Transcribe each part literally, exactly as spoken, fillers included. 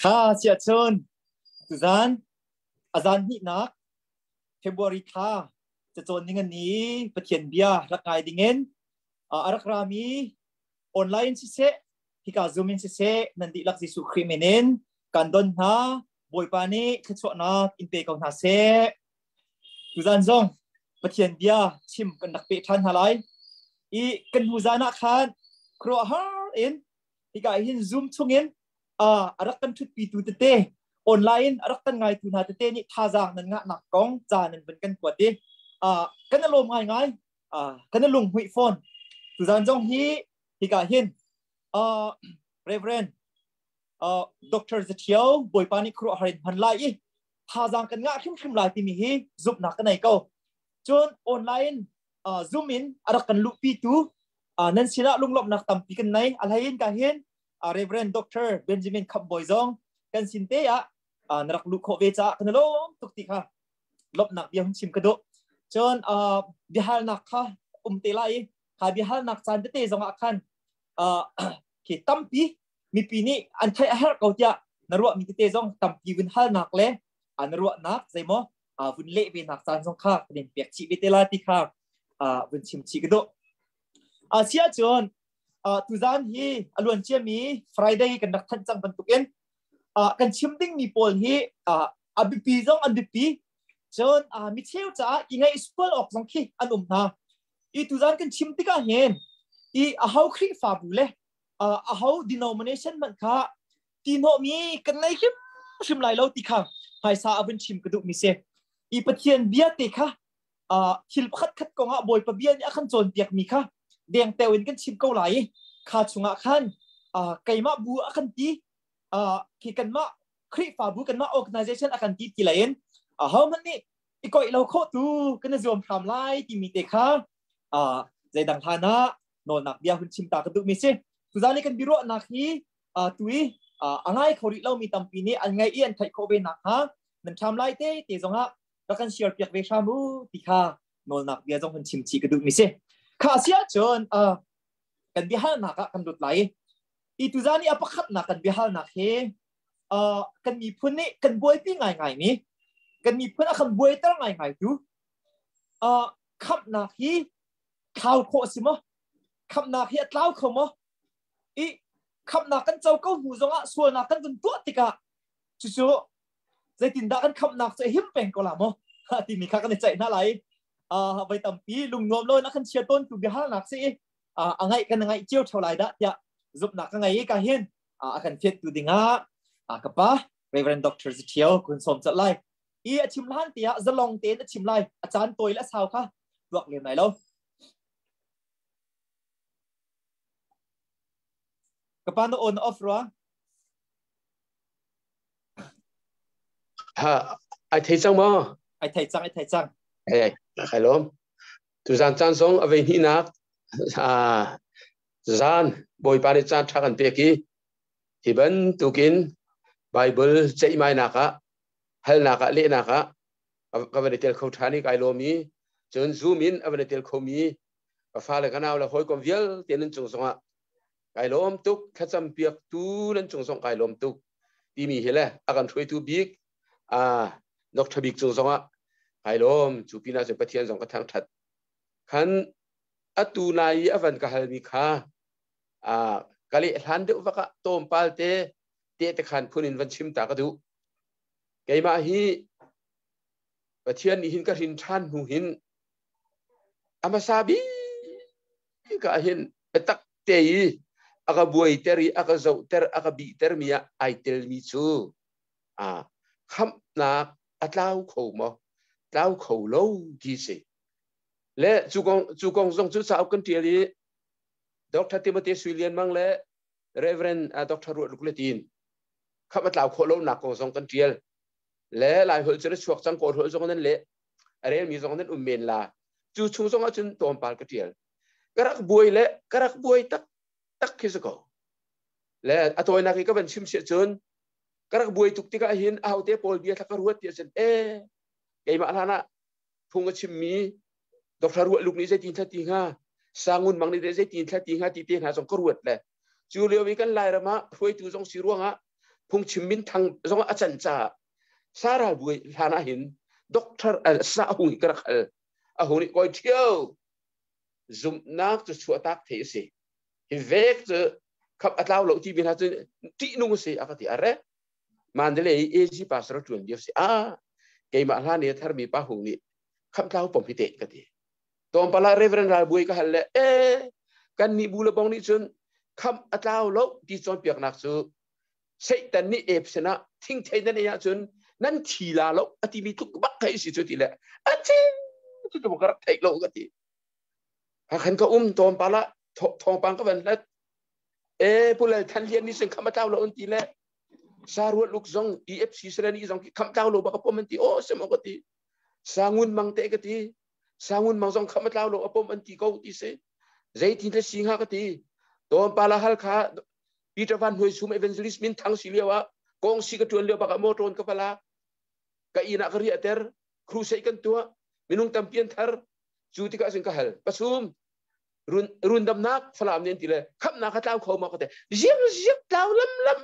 ข้าเสียชนตุจานอาจารย์หินักเฟบรุรีข้าจะจนยังไงนี้ประเทียนเบียรักไงดิ่งเงินอารักรามีออนไลน์สิเสที่การซูมินสิเสนันดิลักซิสุครีเมเนนการดนฮาบอยปานีขจรนักอินเตกองฮาเสตุจานจงประเทียนเบียชิมกันนักเปทันฮาไลอีกันหูจานักขันครัวฮาร์อินที่การเห็นซูมทุ่งเงินอ่าอารักกันทุกปีตุเตะออนไลน์อารักกันไงตุนาเตะนี่ท่าจางนั้นงะหนักกองจานั้นเป็นกันกวดดิอ่ากันนั่งลงไงไงอ่ากันนั่งลงหุยฟอนตุจานจงฮีที่การเห็นอ่า Rev.Dr อ่า Doctor Thio บอยปานิครัวหรินพันไลท่าจางกันงะขึ้นขึ้นไลที่มีฮีซุบหนักกันไหนก็จนออนไลน์อ่าซูมินอารักกันลุปีตุอ่านั่นสินะลุงลบหนักตั้มปีกันไหนอะไรเห็นกันเห็นRev.Dr เบนจามินขับบอยซองกันสินเตะอ่านักลุกโคเวจ้ากันล้มตุกติค่ะลบหนักเดียวชิมกระโดจนอ่าบิฮาลนักค่ะอุ้มเตลัยค่ะบิฮาลนักจานเตะซองอาคันอ่าขีดตั้มปีมีปีนี้อันไทยอาหารเก่าจ้ะนรัวมีเตะซองตั้มปีวินฮาลนักเลยอันนรัวนักใช่ไหมอ่าวินเละวินนักจานซองค่ะเป็นเปียกชีวิตเตลัยติค่ะอ่าวินชิมชีกระโดอาเซียจนอ่าทุจานฮีอลวนเชียมี Friday กันนักทันจังบรรทุกเอ็นอ่ากันชิมดิ้งมีโพลฮีอ่าอับปีจงอันดิปีจนอ่ามิเชลจ้าอีไงสปอลออกสังคีอันอุ้มนะอีทุจานกันชิมติกาเห็นอีอาฮาวครีฟาบุเล่อ่าอาฮาว denomination มันค่ะตีโนมีกันไหนชิมชิมไหลเราติค่ะให้ซาอันชิมกระดูกมิเซอีปะเทียนเบียติค่ะอ่าฮิลพัดคัดกงอ่ะบอยปะเบียนี่ขันโจนเปียกมีค่ะเดียงเตวินกันชิมเกาไหลขาดชงอ่ะขันอ่าไก่มาบัวขันตีอ่าขี้กันมาครีฟาบูกันมา organization ขันตีกี่ไหลน์อ่าเขามันนี่อีกอยเราโคตรกันจะรวมทำไล่ที่มีเตะค่ะอ่าใจดังทานะนอนหนักเบียคุณชิมตากระดูกมิเซสุดท้ายกันบิโรนักฮีอ่าตุยอ่าอังไงเขาดิเรามีตั้มปีนี้อันไงเอียนไทยโคเบนักฮะนั่นทำไล่เตะเตะจงฮะแล้วกันเชียร์เปียกเวชามูติค่ะนอนหนักเบียจงคุณชิมชีกระดูกมิเซข้าเสียจนอ่ากันบิฮาลนักกันดุดไหลอีตุจานี่อpakhhatนักกันบิฮาลนักเฮอ่ากันมีพื้นนี่กันบวยปีไงไงนี่กันมีพื้นอ่ะกันบวยตั้งไงไงดูอ่าKhamhnakฮีข่าวโคสิมะKhamhnakฮีthlauเขามะอีKhamhnakกันเจ้าก็หูจงอ่ะส่วนนักกันจนตัวติกะจู่ๆzeitindahกันKhamhnakจะหิมเป็นก็ละมะที่มีข้ากันในใจน่าไหลอ่าไปตั้มปีลุงนวมเลยนักขันเชียร์ต้นตุบิฮาลนักสิอ่าอังไงกันอังไงเจียวเท่าไรดะยะจุบนักอังไงกันเห็นอ่าอันเฟียดตุดิงะอ่ากระปะ Rev.Dr เที่ยวคุณสมจัดไล่อีชิมล้านเตียจะลองเต้นชิมไล่อาจารย์ตัวและสาวค่ะลวกเรียนไหนแล้วกระปะโนออนออฟรัวฮะไอเทจังมั้งไอไทยจังไอไทยจังเอ้ยใครล้มทุจานจานสองเอาไว้ที่นักอ่าจานบอยปานิจานทักันเปียกี้ที่เป็นตุกินไบเบิลใจไม่นักะเฮลนักะเล่นักะก็วันเดียวเขาทานี่ไกลโลมีจนซูมินวันเดียวเขามีก็ฟ้าเลยกันเอาละหอยกอมเวลเตียนจงสงะไกลโลมตุกแค่จำเปียกตูนั่นจงสงไกลโลมตุกที่มีเฮล่อาการช่วยตูบิกอ่านกทบิกจงสงะไกลโลมจูปีน่าจะPathianสองกระทั่งถัดขันอัตุนายอวันกหัลมิค่าอ่ากะลิหลันเดวกะโตมปาลเตเตตะขันพูนินวันชิมตากระดูไกมาฮีPathianหินกะหินทันหูหินอามาซาบีกะหินตักเตยอากาบวยเตรีอากาเจ้าเตรอากาบีเตรมียไอเตลมิซูอ่าKhamhnakอัตลาวเขามอตลาวเขาโลกีเซและจูกงจูกงทรงจุดสาวกันเทียรีดรติมเตสวิเลียนมังและ Rev.Dr รวดลุกเลตินข้ามาตลาวโคโลนักของทรงกันเทียลและหลายคนจะได้ช่วยจังโกรธหัวทรงนั้นเละอะไรมีทรงนั้นอุ่มเมนลาจูชุงทรงอาจจะตัวปาลกันเทียลกระรักบวยและกระรักบวยตักตักคิสกอและอัตโตนักก็เป็นชิมเสียจนกระรักบวยตุกติกาหินเอาเตปอลเบียทักรวดเตียเซนเอไอมาลานะพุงกชิมมีดอกทารวดลูกนี้ใจตีนทัดตีห้าสร้างเงินบางนี้ใจตีนทัดตีห้าตีเตียนหาสองกรวดเลยจูเลียวมีกันไล่ละมะช่วยตูสองสิรวงฮะพุ่งชิมมินทางสองอาจารย์จ่าสาราบุยลานาหินด็อกเตอร์เออสาวหุ่นกระขัลอาหุ่นก้อยเที่ยวซุมนักจะชัวตักเทสิฮิเวกจะขับอัตลาวโลที่บินหาจะที่นุ่งสิอากาศอะไรมันเดเลยเอจิปัสระจวนเดียวสิอ่าเกมาลาเนี่ยถ้ามีป้าหุ่นนี่ขับเท้าผมพิเตะกันดีตอนปลาเรเวรนราบุยก็ฮัลเล่เอ๊กันนี่บุลบองนี่จนขับอัตลาวโลที่จนเปียกนักสูเสยแต่นี่เอฟชนะทิ้งเทนั่นเนี่ยจนนั่นทีลาโลอติมีทุกบักใครสิจุดที่แหละอาจารย์จุดบุกรักไทยโลกันดีหากเห็นก็อุ้มตอนปลาทองปังก็เป็นแล้วเอ๊ผู้เล่นทันเรียนนี่ซึ่งขับอัตลาวโลอันที่แหละสารวัตรลูกซองอีเอฟซีสระนี่ซองขับอัตลาวโลบักพอมันที่โอ้สมองก็ดีsangun mang te kati sangun mang zong khamat law lo apom anti ko ti se zeitindah singha kati tom pala hal kha Peter van Hoi sum evangelist min thang silewa kong si ka tuan le ba ka moton ka pala ka ina ka ri ater crusade kan tua minung tampian thar juti ka sing ka hal pasum run run dam nak falam nen ti le khap na ka taw kho ma ka te jiam jiam taw lam lam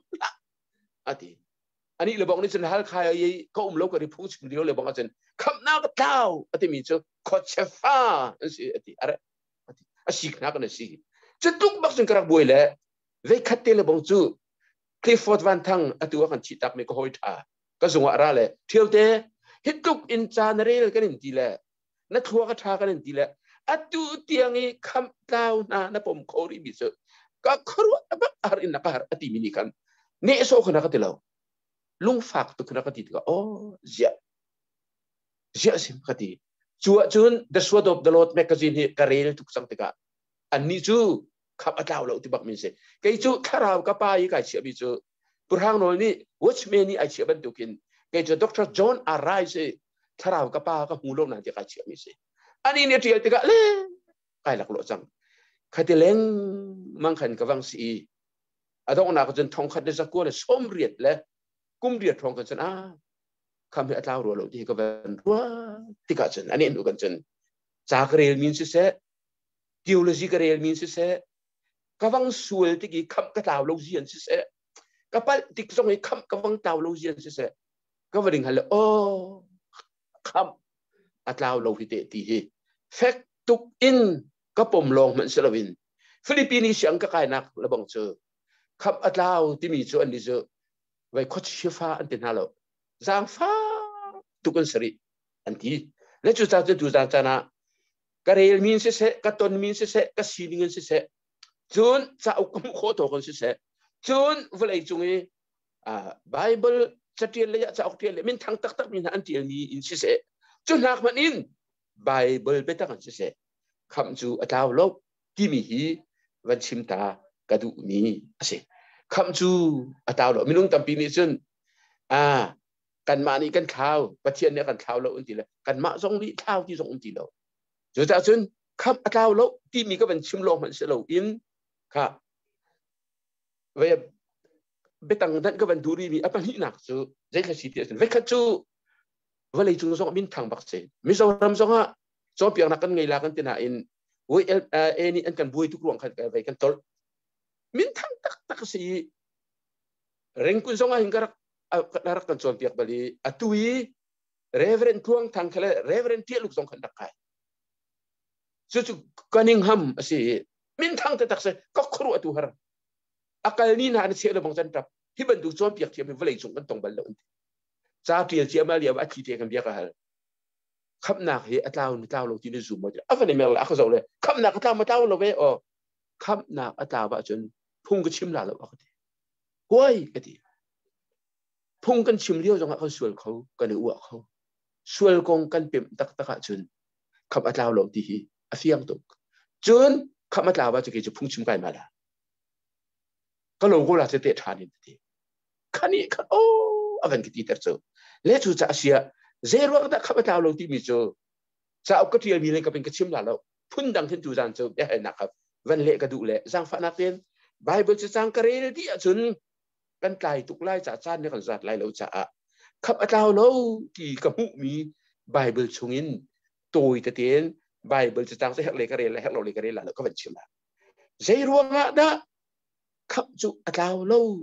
atiอันนี้เราบอกนี่ฉันฮัลคายยี่ก็อุ้มลูกกับริพุชเดียวเลยบอกว่าฉันคำนักเท้าอันที่มีเจ้าขอเชฟ้าอันสิอันที่อะไรอันที่อันสินักอันสิจะทุกบักฉันกระบวยเลยเวคัดเตลบอกจู่คลิฟฟอร์ดวันทั้งอันตัวกันชิตักไม่ก็หอยท่าก็ส่งอะไรเลยเที่ยวเตะฮิตทุกอินจานเรลกันนี่แหละนักทัวร์ก็ท่ากันนี่แหละอันตัวเตียงนี้คำเท้านะนับผมขอริบิเจ้าก็ครัวบักอารินนักหาอันที่มินิกันเนโซคนนักเตลาลุงฝากตุกนักติดก็โอ้เจ้าเจ้าสิมคดีชัวจุน The Sword of the Lord magazine เฮกระเรลทุกสังติกาอันนี้จูขับอัตลาวเราที่บักมินเสกไอจูข้าราวกับป้ายก็เชื่อบิจูปุรหางโน่นนี่ Watchman นี่ไอเชื่อบันทุกินไอจู ด็อกเตอร์ John อะไรเสข้าราวกับป้าก็หูโลกนั่นที่ก็เชื่อมิเสอันนี้เนี่ยที่ติกาเล่ไอหลักโลจังขัดเล้งมังคันกับวังสีอาต้องนักจนทองขัดเดซักกัวเลยสมเรียดเลยกุมเรียดทองกันจนอ่ะคำให้อัตลาวรัวเราที่ก็เป็นรัวที่กันจนอันนี้ดูกันจนจากเรียนมินสิเสทีโอโลจีก็เรียนมินสิเสก็วังส่วนที่กี่คำกระตาวโลจีนสิเสก็ไปที่ส่งให้คำก็วังตาวโลจีนสิเสก็วันหนึ่งฮัลโหลโอ้คำอัตลาวเราพิเตตีฮีเฟกตุกอินก็ปมลงเหมือนเซลวินฟิลิปปินส์เสียงก็กลายนักระบังเจอคำอัตลาวที่มีส่วนนี้เจอไว้ข้อชี้ฟ้าอันเป็นฮัลโหลจางฟ้าทุกคนสริอันที่และจุดจากจุดจากนั้นก็เรียนมินเสก็ต้นมินเสก็ซีนิงเสจนจะเอาคำโคตรกันเสจนเวลาจงอ่าไบเบิลจะเทียนเลยจะเอาเทียนเลยมินทั้งตักตักมินอันเทียนมีอินเสจนหากมันอินไบเบิลเป็นตั้งกันเสคำจูอัตลาวโลกที่มีฮีวันชิมตากระดูมีอะไรคำจูอัตลาวโลกมินุ่งตั้มปีนี้จนอ่ากันมานี่กันข้าวประเทศเนี่ยกันข้าวเราอุ่นตีเลยกันมาส่งนี่ข้าวที่ส่งอุ่นตีเราจุดจากจนคำอัตลาวโลกที่มีก็เป็นชิมโลกมันเสลอินค่ะเว็บเบตังนั้นก็เป็นดูรีมีอะไรนี่หนักจูใจกระสีเดียนเวคัจูว่าเลยจูส่งมินทางบักเซมิส่งรำส่งฮะส่งเปียกนักกันไงล่ะกันที่น่ะอินวุ้ยเอลเอนี่อันกันบุยทุกรวงกันไปกันตลมินทางตักตักสีเร่งคุณส่งหิงกระนารักกันส่วนเปียกบาลีอัตุยเรเวรนทวงทางเคลเรเวรนเทียลูกส่งขันตักไก่สุดกันิงฮัมสิมินทางแต่ตักเสก็ครัวตัวฮาร์อากาศนี้น่าจะเสียเลยบางจันทร์ที่บรรทุกส่วนเปียกเทียมเป็นเวลาส่งกันตรงบัลลังก์จ้าเทียเทียมาเรียบอาทิตย์กันเบียกฮาร์ขับหนักเฮอัตลาวอัตลาวเราที่ในซูมมาจ้ะอะไรไม่รู้อ่ะเขาจะเลยขับหนักอัตลาวมาเท่าเราเว้ยอ๋อขับหนักอัตลาวจนพุ่งก็ชิมลาเราอ่ะก็ดีห้วยก็ดีพุ่งกันชิมเลี้ยวจังหวะเขาสวนเขากันอ้วกเขาสวนกงกันเปี่ยมตักตักจนขับอัตลาวเราที่อาเฟียงตกจนขับอัตลาวว่าจะเกิดจะพุ่งชิมไก่มาละก็ลงก็ลาจะเตะทานนี่ทีคันนี้คันโอ้อาวันกิติเตอร์โซเละจุจะเสียเซโร่ก็ขับอัตลาวเราที่มีโจจะเอากระเทียมมีอะไรก็เป็นกระชิมละแล้วพุ่นดังขึ้นจูจานโจได้เห็นนะครับวันเละกระดูเละสร้างฝันนักเรียนไบเบิลจะสร้างกระเรนที่จนกันไกลตุกไล่จ่าจ้านในกันจัดไล่เราจะขับอัตลาวเราที่กระหุมีไบเบิลชงอินตัวตะเตียนไบเบิลจะจ้างใส่ฮักเลกระเรนและฮักเราเลกระเรนละแล้วก็เป็นชิมละเซโร่ก็ได้ขับจุอัตลาวเรา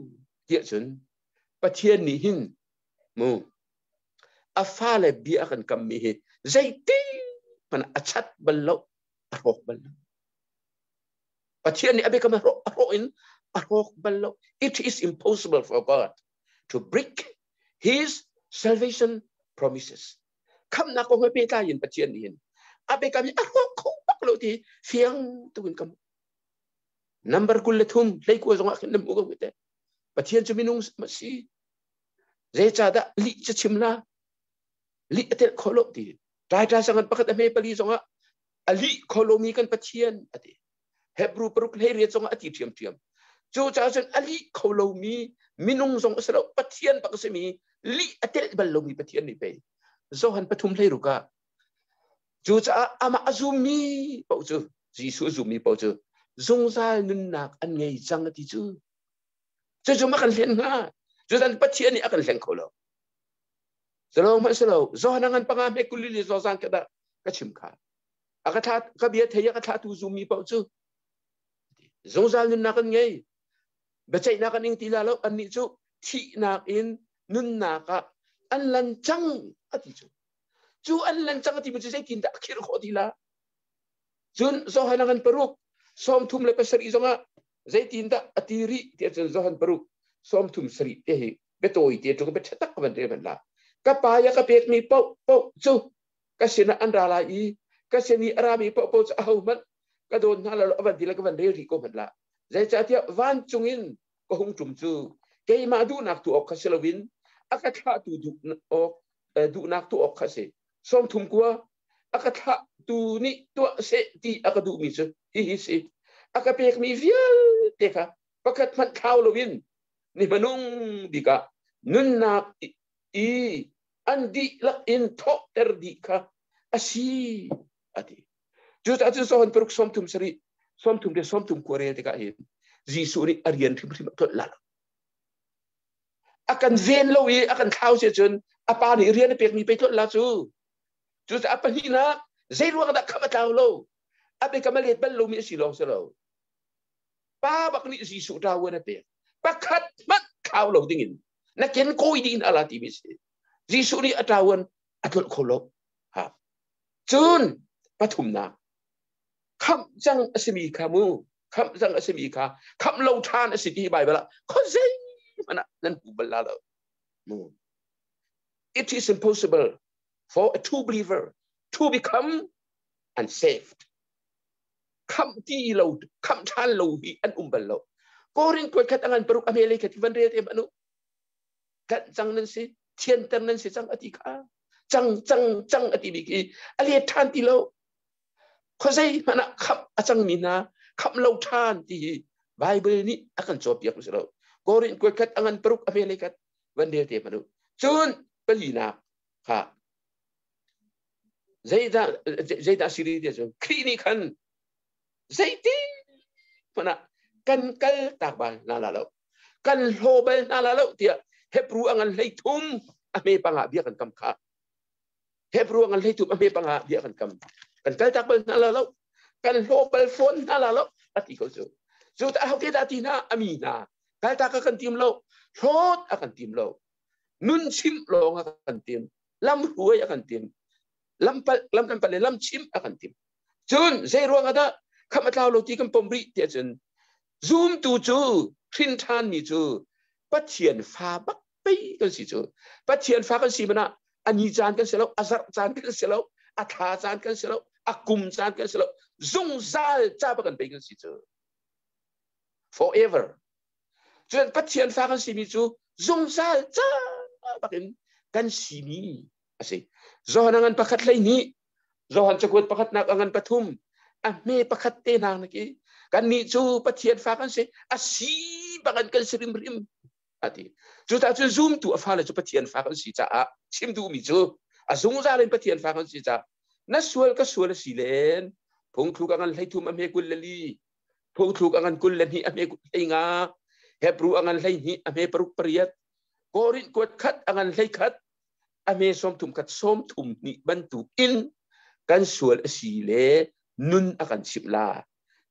dia chun Pathian ni hin mu afale bi akan kami he zeitin mana achat ballo arok ballo Pathian ni abe kam arok arok in arok ballo. It is impossible for God to break His salvation promises. Khamhnak ko ngabe tayin Pathian ni hin abe kami arok ko baklo ti fiang tuin kam number kullethum lei ko zonga khin mu ko te Pathian chu minung masi zeidah li cha chimla li atel kholo ti dai dai sangat pakhat ame pali zonga ali kholomi kan Pathian ati Hebrew peruk heri zonga ati thiam thiam chu cha chen ali kholomi minung zong asalo Pathian pakasemi li atel balomi Pathian ni pe zohan pathum lei ruka chu cha ama azumi pau chu Jesuh azumi pau chu zongza nun nak an ngei chang ati chu chu chu makan len nga chu dan Pathian ni akan leng kholo Selalu masalo, zohanangan pangame kulili zozang kada kachimka. Akatat kabia thaya katatu zumi pau chu. Zongzal nun nakan ngay. Bacay nakan ing tilalo ani chu thi nakin nun naka an lancang ati chu. Chu an lancang ati becu zeitindah akhir ko tila. Jun zohanangan peruk som tum lepas seri zonga zeitindah atiri dia zohan peruk som tum seri eh betoi dia tu becatak bandre bandla. Kapaya kapek mi pau pau chu kasina andala i kasini arami pau pau au man kadon hala lo avan dila kavan re ko madla zai chatia van chungin ko hung tum chu ke ma du nak tu ok khaselawin akatha tu du ok du nak tu ok khase som thum kwa akatha tu ni tu se ti akadu mi chu hi hi se akapek mi vial teka pakat man khau lowin ni manung bika nun nak i andi la in tok terdika asi ati jut atu sohon peruk somtum seri somtum de somtum korea tika hin Jesuh ni arian tim tim tot lal akan zen lo i akan thau se chun apa ni rian pek mi pe tot la chu jut apa ni na zairu ada khamatau lo abe kamalet bal lo mi silong selo pa bak ni Jesuh dawo na pe pakhhat mat khau lo dingin na ken koi din ala ti mi Jesuh ni atawan atul kholok ha chun pathumna kham jang asimi kamu kham jang asimi ka kham lo than asiti bai bala khozai mana nan bala lo it is impossible for a true believer to become unsaved kham ti lo kham than lo hi an umbal lo korin ko kat angan peruk amele kat van re te manu kat jang nan si thiên tân nên sẽ chẳng ati cả chẳng chẳng chẳng ati bị cái ali than ti lâu có gì mà nó khắp ở trong mình na khắp lâu than thì Bible ni akan cho biak selo korin ko kat angan peruk Amerika vấn đề thế mà đâu chun pelina ha zeidah zeidah siri dia chun klinikan zeitin mana kan kal takbal na lalau kan lobel na lalau dia Hebrew angan leitum ame panga bia kan kam kha Hebrew angan leitum ame panga bia kan kam kan kal tak bal nalalo kan lobal phone nalalo ati ko so so ta ho ke ta tina amina kal tak kan tim lo thot akan tim lo nun chim lo akan tim lam huai akan tim lam pal lam kan pal lam chim akan tim chun zero ngada khamatlaw lo ti kan pomri ti chun zoom tu chu Hrinthan ni chu Pathian pha bắc pi kan si chu Pathian pha kan si mana ani jan kan selo azar jan kan selo atha jan kan selo akum jan kan selo zung zal cha ba kan pe kan si chu forever chuan Pathian pha kan si mi chu zung zal cha ba kan si mi ase zohanangan pakhhat lai ni zohan chakut pakhhat nak angan pathum a me pakhhat te nang ki kan ni chu Pathian pha kan se asi ba kan kan rim rim ati chu ta chu zoom tu afala chu Pathian pha kan si cha a chim du mi chu a zung za len Pathian pha kan si cha na sual ka sual si len phung thu ka ngan lai thum ame kul lali phung thu ka ngan kul len hi ame inga Hebrew angan lai hi ame peruk priat korin kot khat angan lai khat ame som thum khat som thum ni ban tu in kan sual si le nun akan sipla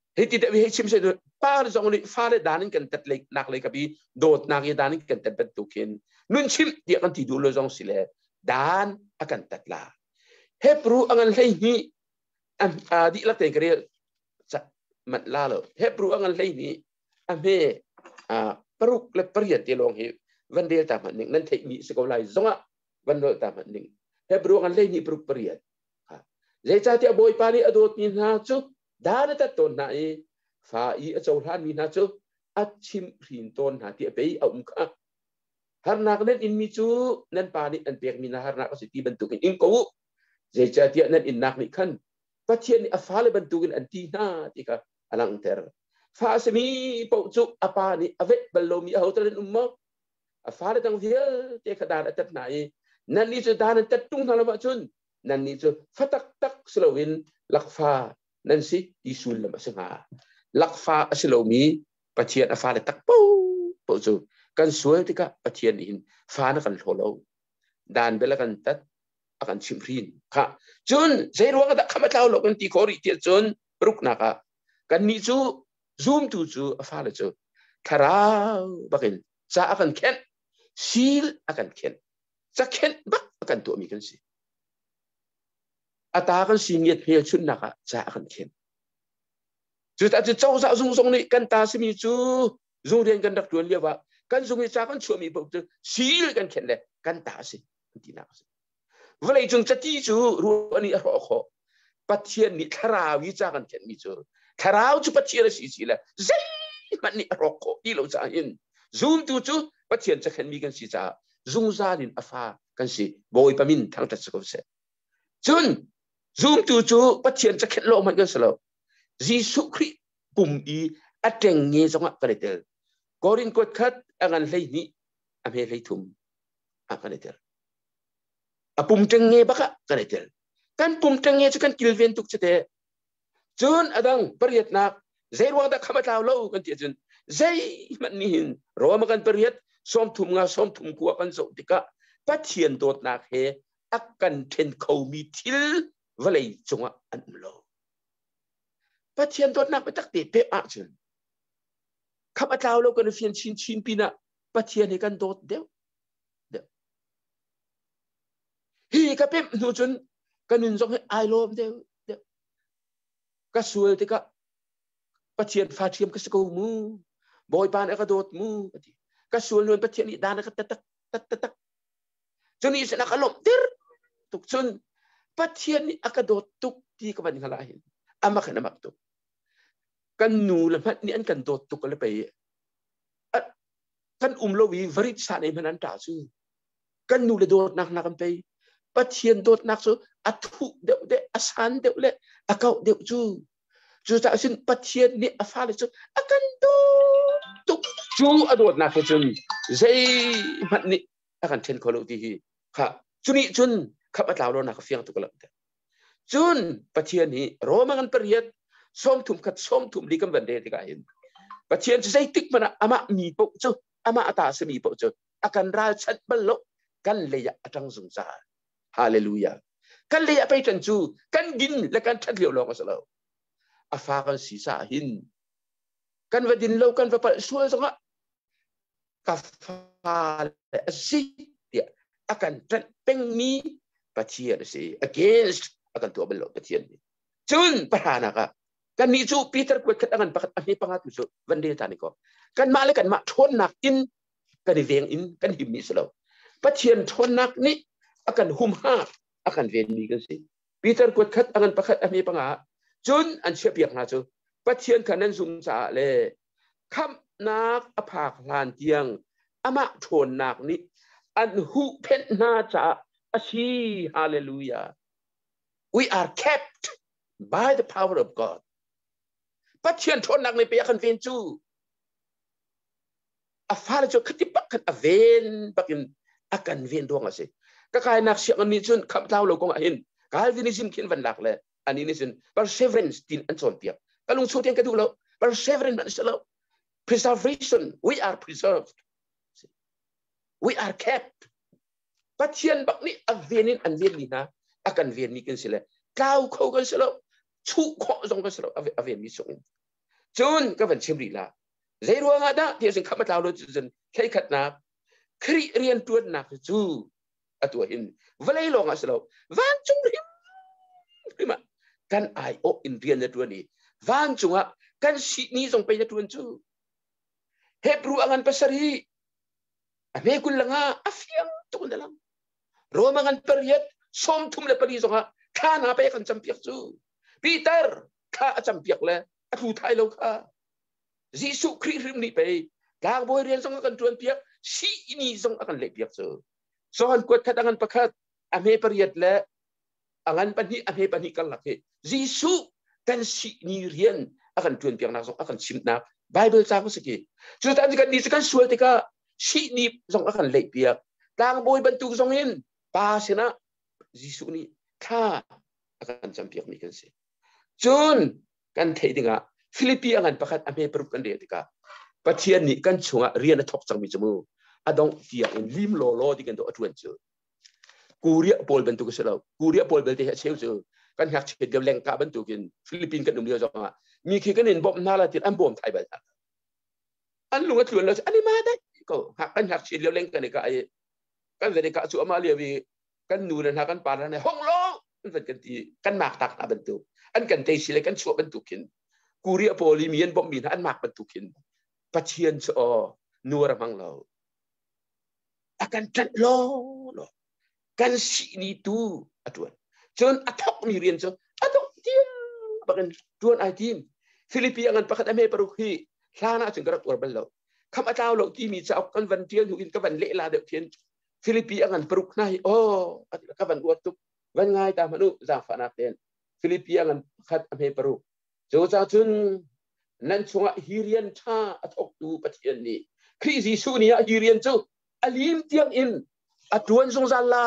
เฮติเดวิเฮชิมเสดปาร์จงนี่ฟ้าเลดานินกันตัดเล็กนักเลยกับพี่โดดนักยดานินกันตัดเป็นตุกินนุ่นชิมเดียกันที่ดูโลจงสิเลดานอากันตัดลาเฮปรูอังเลยนี่อันอาดิละเตงกระเรียจะมันลาโลเฮปรูอังเลยนี่อันเฮอ่าปรุกและปริยัติลงเฮวันเดียตามมันหนึ่งนั่นเทคนิคสกอลายจงอ่ะวันเดียตามมันหนึ่งเฮปรูอังเลยนี่ปรุกปริยัติเจจ่าที่บอยปานีอดอดมีนาจูดานตัดต้นไหนฝ่ายเจ้าหลานมีนาจูอัดชิมรินต้นหาที่ไปเอาอุ้งข้าฮาร์นักนั้นอินมิจูนั้นปานีอันเปียกมีนาฮาร์นักก็สิที่บรรทุกอินกูเจจ่าที่นั้นอินนักนี่ขันปัจเจียนอัฟาเลบรรทุกอันที่น่าที่ก็อลังเทอร์ฝ่าสมีปุ๊จุอปานีอเวบโลมีเอาตระนุมมอัฟาเลตั้งเดียวที่ขดานตัดไหนนั่นนี่จะดานตัดตุ้งทาร์มาจุนนั่นนี่จะฟัตักตักสโลวินลักฟ้านั่นสิที่สุดละมาสังหาลักฟ้าสโลมีปัจเจียนอฟ้าเลยตักปูปูจูกันสวยที่ก็ปัจเจียนอินฟ้านักกันโหลดานเบลกันตัดอากันชิมรินค่ะจนใจรู้ว่าขมาเท่าโลกันที่โคริเทียจนรุกนักกันนี่จูซูมตูจูอฟ้าเลยจูคาราวบักินจะอากันเข็นซีลอากันเข็นจะเข็นบักอากันตัวมีกันสิอาตากันสิ่งเหตุเพียชุนนักจะกันเข็นจุดอาจจะเจ้าสาวทรงทรงนี่กันตาสมีจูทรงเรียนกันดักดวนเรียกว่ากันทรงมีจากกันชัวมีปุ๊บจูซีลกันเข็นเลยกันตาสิที่นักสิเวลาจงจะที่จูรู้อันนี้รอขอปัจเจียนนี่ทาราวิจากันเข็นมีจูทาราวจูปัจเจียนสิสิละเซมันนี่รอขอที่เราจะเห็นซูมตูจูปัจเจียนจะเข็นมีกันสิจ้าซุงซาลินอาฟ้ากันสิบอยปามินทั้งตัดสกุลเสจนซูมตูจูปัจเจียนจะเข็นโลมันกันสโลจีสุครีปุ่มอีอัดเจงเงี้ยจังหวะกันเตอร์กอรินกดคัดอันเลยนี่อเมริทุมอันกันเตอร์อะปุ่มเจงเงี้ยบักกันเตอร์กันปุ่มเจงเงี้ยจะกันกิลเวนตุกเสตจนอดังปริยัตินักเจรวังดักขมาเท้าเล่ากันเตียจนเจมันนี่หินรอมากันปริยัติส้มทุ่มงาส้มทุ่มกัวกันสุติกะปัจเจียนโดดนักเฮอักกันเทนเขามีทิลวลัยจังหวะอันโลปัจเจียนโดดนักไปตักเตะเปะจนขมาเท้าเล่ากันเฟียนชินชินปีน่ะปัจเจียนให้กันโดดเดียวเดียวฮีกับเป๊ะหนูจนกันนึงจงให้ไอโลมเดียวเดียวก็สวยติกะปัจเจียนฟาเทียมก็สกูมูบอยปานก็โดดมูก็สวยล้วนปัจเจียนนี่ดานก็ตัดตัดตัดตัดจนนี่สนักอารมณ์ดิร์ตุกจนปัจเจียนนี่ก็โดดตุกที่กับมันขลายอามาขนาดมักตุกกันนูละมันนี่อันกันโดดตุกกันเลยไปกันอุ้มโลวีวริษาในมันนั้นด่าซูกันนูเลยโดดนักนักกันไปปัจเจียนโดดนักซูอัตุเดวเดอสันเดวเล่อากาเดวจูจูจากสินปัจเจียนนี่อาฟ้าเลยจูอากันโดดตุกจูอโดดนักจนใจมันนี่อากันเช่นคนละที่ค่ะจุนี่จุนขับมาเล่าเราหนักเฟียงตุกละจุนปัจเจียนนี่รอมากันปริยัติส้มทุ่มขัดส้มทุ่มดีกันวันเดียวที่กันเห็นปัจเจียนจะใจติ๊กมันอามามีปุ๊บจูอามาอาตาสมีปุ๊บจูอากันราชัดบลลกันเลยอะจังสงสารฮาเลลูยากันเลยไปจันจูกันกินและกันชัดเลี้ยวลงก็สลาวอาฟ้ากันศีรษะหินกันวันดินโลกันวันปัจจุบันสงะกาฟ้าและสิเดียอากันจัดเป็นมีปัจเจียนสิ against อากันตัวเป็นโลปัจเจียนจุนประธานักกันนี่จูปีเตอร์กวดขัดอากันปัจอันนี้ปังอาตุจูวันเดียวตานี่ก็กันมาเลยกันมาทนหนักอินกันเวียงอินกันหิมมิสลาวปัจเจียนทนหนักนี่อากันหุ่มห้าอากันเวียนมีกันสิปีเตอร์กวดขัดอากันปัจอันนี้ปังอาจนอันเชื่อเปียกนะจูปัจเจียนขันนั้นซุ่มจ่าเลยคำนักอภาคลานเตียงอามาทนหนักนี่อันหูเพนนาจ่าอาชีฮาเลลูยา we are kept by the power of God ปัจเจียนทนหนักในเปียกันเวียนจูอาฟ้าเลยจูคติปักกันเวียนปักกันอากันเวียนดวงอะไรก็กลายนักเสียงนี้จนขับเท้าเราก็เห็นกลายวินิจิมขินวันหลักเลยอันนี้นี่สิ perseverance ตินอันส่วนเปียกก็ลงสู้เทียนกันดูแล้ว perseverance นั่นสิแล้ว preservation we are preserved we are kept ปัจเจียนบักนี้อันเวียนินอันเวียนนี่นะอากันเวียนนี่กันสิเลยก้าวเข้ากันสิแล้วชุกข้อตรงกันสิแล้วอันเวียนมีส่งจนก็เป็นชิมรีละเจรัวงาดะที่สิ่งข้ามาเล่าเราจนแค่ขัดนักครีเรียนตัวนักจูอตัวหินเวลาลงอาศัยวันจุงริมริมกันไอโออินเรียนในตัวนี้วันจุงอ่ะกันสินี้ส่งไปในตัวจูเฮบรูอังอันภาษาฮีอเมกุลลังอ่ะอาฟิยังตุนดังโรมังอันเปรียดสมทุมเลปรีส่งอ่ะข้านาไปกันจำเปียกจูปีเตอร์ข้าจำเปียกเลยอทูไทยเราข้ายิสุคริสต์นี่ไปกางบอยเรียนส่งกันจวนเปียกสินี้ส่งกันเล็กเปียกจูส่วนกวดขัดอันประคัดอเมเปรียดและอังอันปัญหาอเมปัญหากันหลักเหยิสุกันสินี้เรียนakan tuan piang nak akan simnak Bible sa ko sige so tan kan ni kan sual tika si ni song akan lek piak tang boy bantu song in pa sina Jesuh ni tha akan champiak ni kan se chun kan thei dinga Philippi angan pakhat ame peruk kan de tika Pathian ni kan chunga rian thok chang mi chamu adong tia in lim lo lo di kan do atuen chu kuria pol bantu ko selo kuria pol bel te ha cheu chu kan hak chet gam leng ka bantu kin Philippines kan dum dio zongaมีขี้กันเห็นบ่มน่าละติดอันบ่มไทยแบบนั้นอันลุงก็ชวนเราอันนี้มาได้ก็หักกันหักชีเดียวเล่นกันนี่ก็ไอ้กันจะได้กะชัวมาเรียวีกันนูนั่นหักกันปานนั่นห้องร้องมันเป็นกันตีกันหมากตักบรรทุกอันกันเตชิเลยกันชัวบรรทุกขินกูเรียโพลีมีนบ่มมีนอันหมากบรรทุกขินปัจเจียนชอนัวระมังเราอาการจัดล้อกันสีนี่ตู้อัดวนจนอัดทอกมีเรียนจนอัดทอกเทียมbagan tuan aitim Philippi angan pakhat ame paruhi hlana chung karak orbal lo kham ataw lo ki mi chau kan van tian hu in ka van le la de thian Philippi angan paruk nai o at ka van uat tuk van ngai ta manu za fa na ten Philippi angan pakhat ame paruk jo cha chun nan chunga hirian tha athok tu Pathian ni khri Jesuh ni hirian chu alim tiang in atuan song za la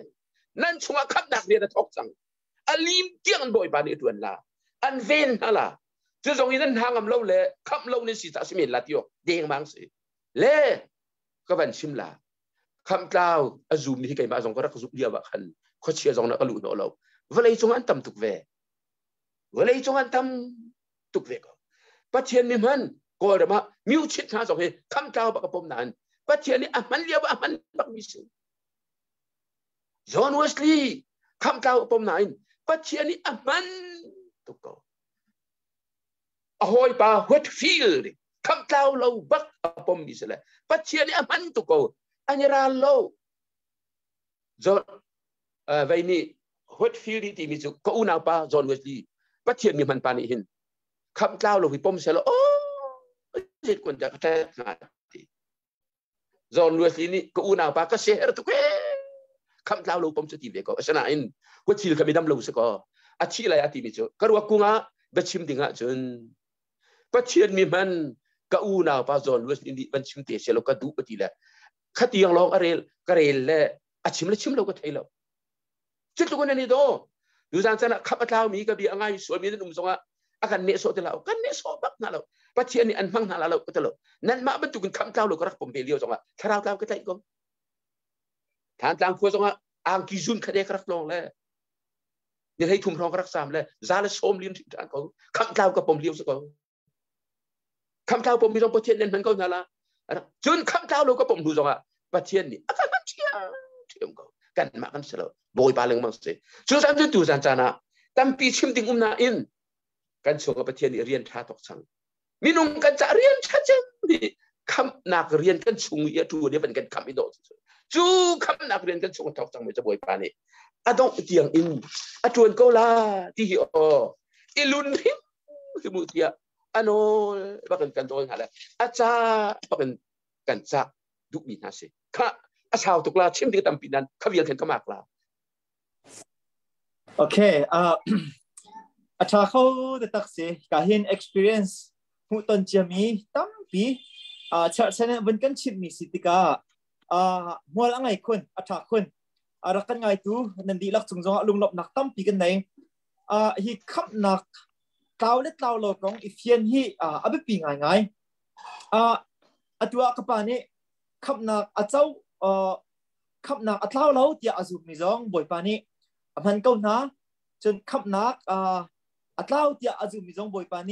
nan chunga Khamhnak ni athok chang alim tiang boy ba ni tuan laอันเว้นฮะล่ะจะส่งอีนั่นทางอำเล่าเล่คำเล่าในสีตาสิเมลาติโอเด้งมังสิเล่ก็เป็นชิมลาคำกล่าวอาซูมนี่ที่ไก่มาส่งก็รักสุเดียวกันเขาเชียร์ส่งนักลุนเอาเราเวลาจงอันทำตุกเวเวลาจงอันทำตุกเวก็ปัจเจียนนี่มันก็เดี๋ยวมามิวชิดหาส่งให้คำกล่าวบักปมนั้นปัจเจียนนี่อ่ะมันเลี้ยวอ่ะมันบักมิสจอห์นเวสลีย์คำกล่าวปมนั้นปัจเจียนนี่อ่ะมันตุกก็อหอยปาหัวฟิลด์คำกล่าวเราบักปมมิสเลยปัจเจียนนี่อ่ะมันตุกก็อันนี้ราโลจอห์นเอ่อวันนี้หัวฟิลด์ที่มิสุก็อุณาปาจอห์นเวสลีย์ปัจเจียนมีมันปานิหินคำกล่าวเราวิปมเสร็จแล้วโอ้เจ็ดคนจะแท้งานจอห์นเวสลีย์นี่ก็อุณาปาก็เสียตุกเอคำกล่าวเราปมสติเวก็ฉะนั้นหัวฟิลด์ก็ไม่ดำเราสักก็อาชีพอะไรอาทิตย์มิจุก็รู้ว่ากูงะเบชิมดิ่งะจนปัจเจียนมีมันก็อูน่าป้าจอนเวสอินดีมันชิมเตะเชลก็ดูปฏิละขัดยังลองอะไรก็เรลเล่อาชิมเลยชิมเราก็ไทยแล้วจุดตรงนั้นนี่โดดูจานจานขับมาเท้ามีก็บีอะไรสวยมีนุ่มทรงอ่ะอาการเนโซเตล่ากันเนโซบักนั่นแล้วปัจเจียนนี่อันมั่งนั่นแล้วก็ตลอดนั่นมาบรรทุกขับเท้าเราก็รักผมเบลียวทรงอ่ะถ้าเราเท้าก็ไทยก็ทางทางพวกทรงอ่ะอ่างกิจุนคดีกรักลงเลยยังให้ทุ่มทองรักษาเลยซาเลสโอมเลี้ยงที่ทางเขาคำกล่าวกับผมเลี้ยวสักคนคำกล่าวผมมีตรงประเทศนั้นมันก็นั่นละจนคำกล่าวเราก็ผมดูจังอ่ะประเทศนี้อาการมันเชี่ยเชี่ยมก็กันมากันเสร็จแล้วบอยปาเลงมังสิสุดท้ายจะดูจันจานะตั้มปีชิมติงอุ้มนาอินกันส่งกับประเทศนี้เรียนท่าตกสังมีนุ่งกันจะเรียนชัดเจนนี่คำนักเรียนกันชงเยอะตัวเดียวเป็นกันคำอินโดจูคำนักเรียนกันชงตกสังไม่จะบอยปานี่อาต้องเตียงอินอาจวนก็ลาที่ฮิโออิลุนฮิคือมุทิยาอันโนบักกันตัวหาเลยอาจารย์บักกันจะดุมีนาสิข้าอาชาวตุกลาชิมที่ตั้มปีนั้นเขาเวียนเห็นก็มากลาโอเคอ่าอาชาเขาจะตักสิการเห็น experience หูต้นเจียมีตั้มปีอ่าชาเชนวันกันชิมมีสิติกาอ่ามัวละไงคนอาชาคนอารักกันไงตูนันดีลักจงจงลุงหลบหนักตั้มปีกันไหนอ่าฮีขับหนักเต่าเล็ดเต่าโลกของอีเฟียนฮีอ่าอับปีง่ายง่ายอ่าอัตัวกับปานี่ขับหนักอาเจ้าอ่าขับหนักอัตเล่าเล่าที่อาจุมิจงบ่อยปานี่มันก็นะจนขับหนักอ่าอัตเล่าที่อาจุมิจงบ่อยปานี่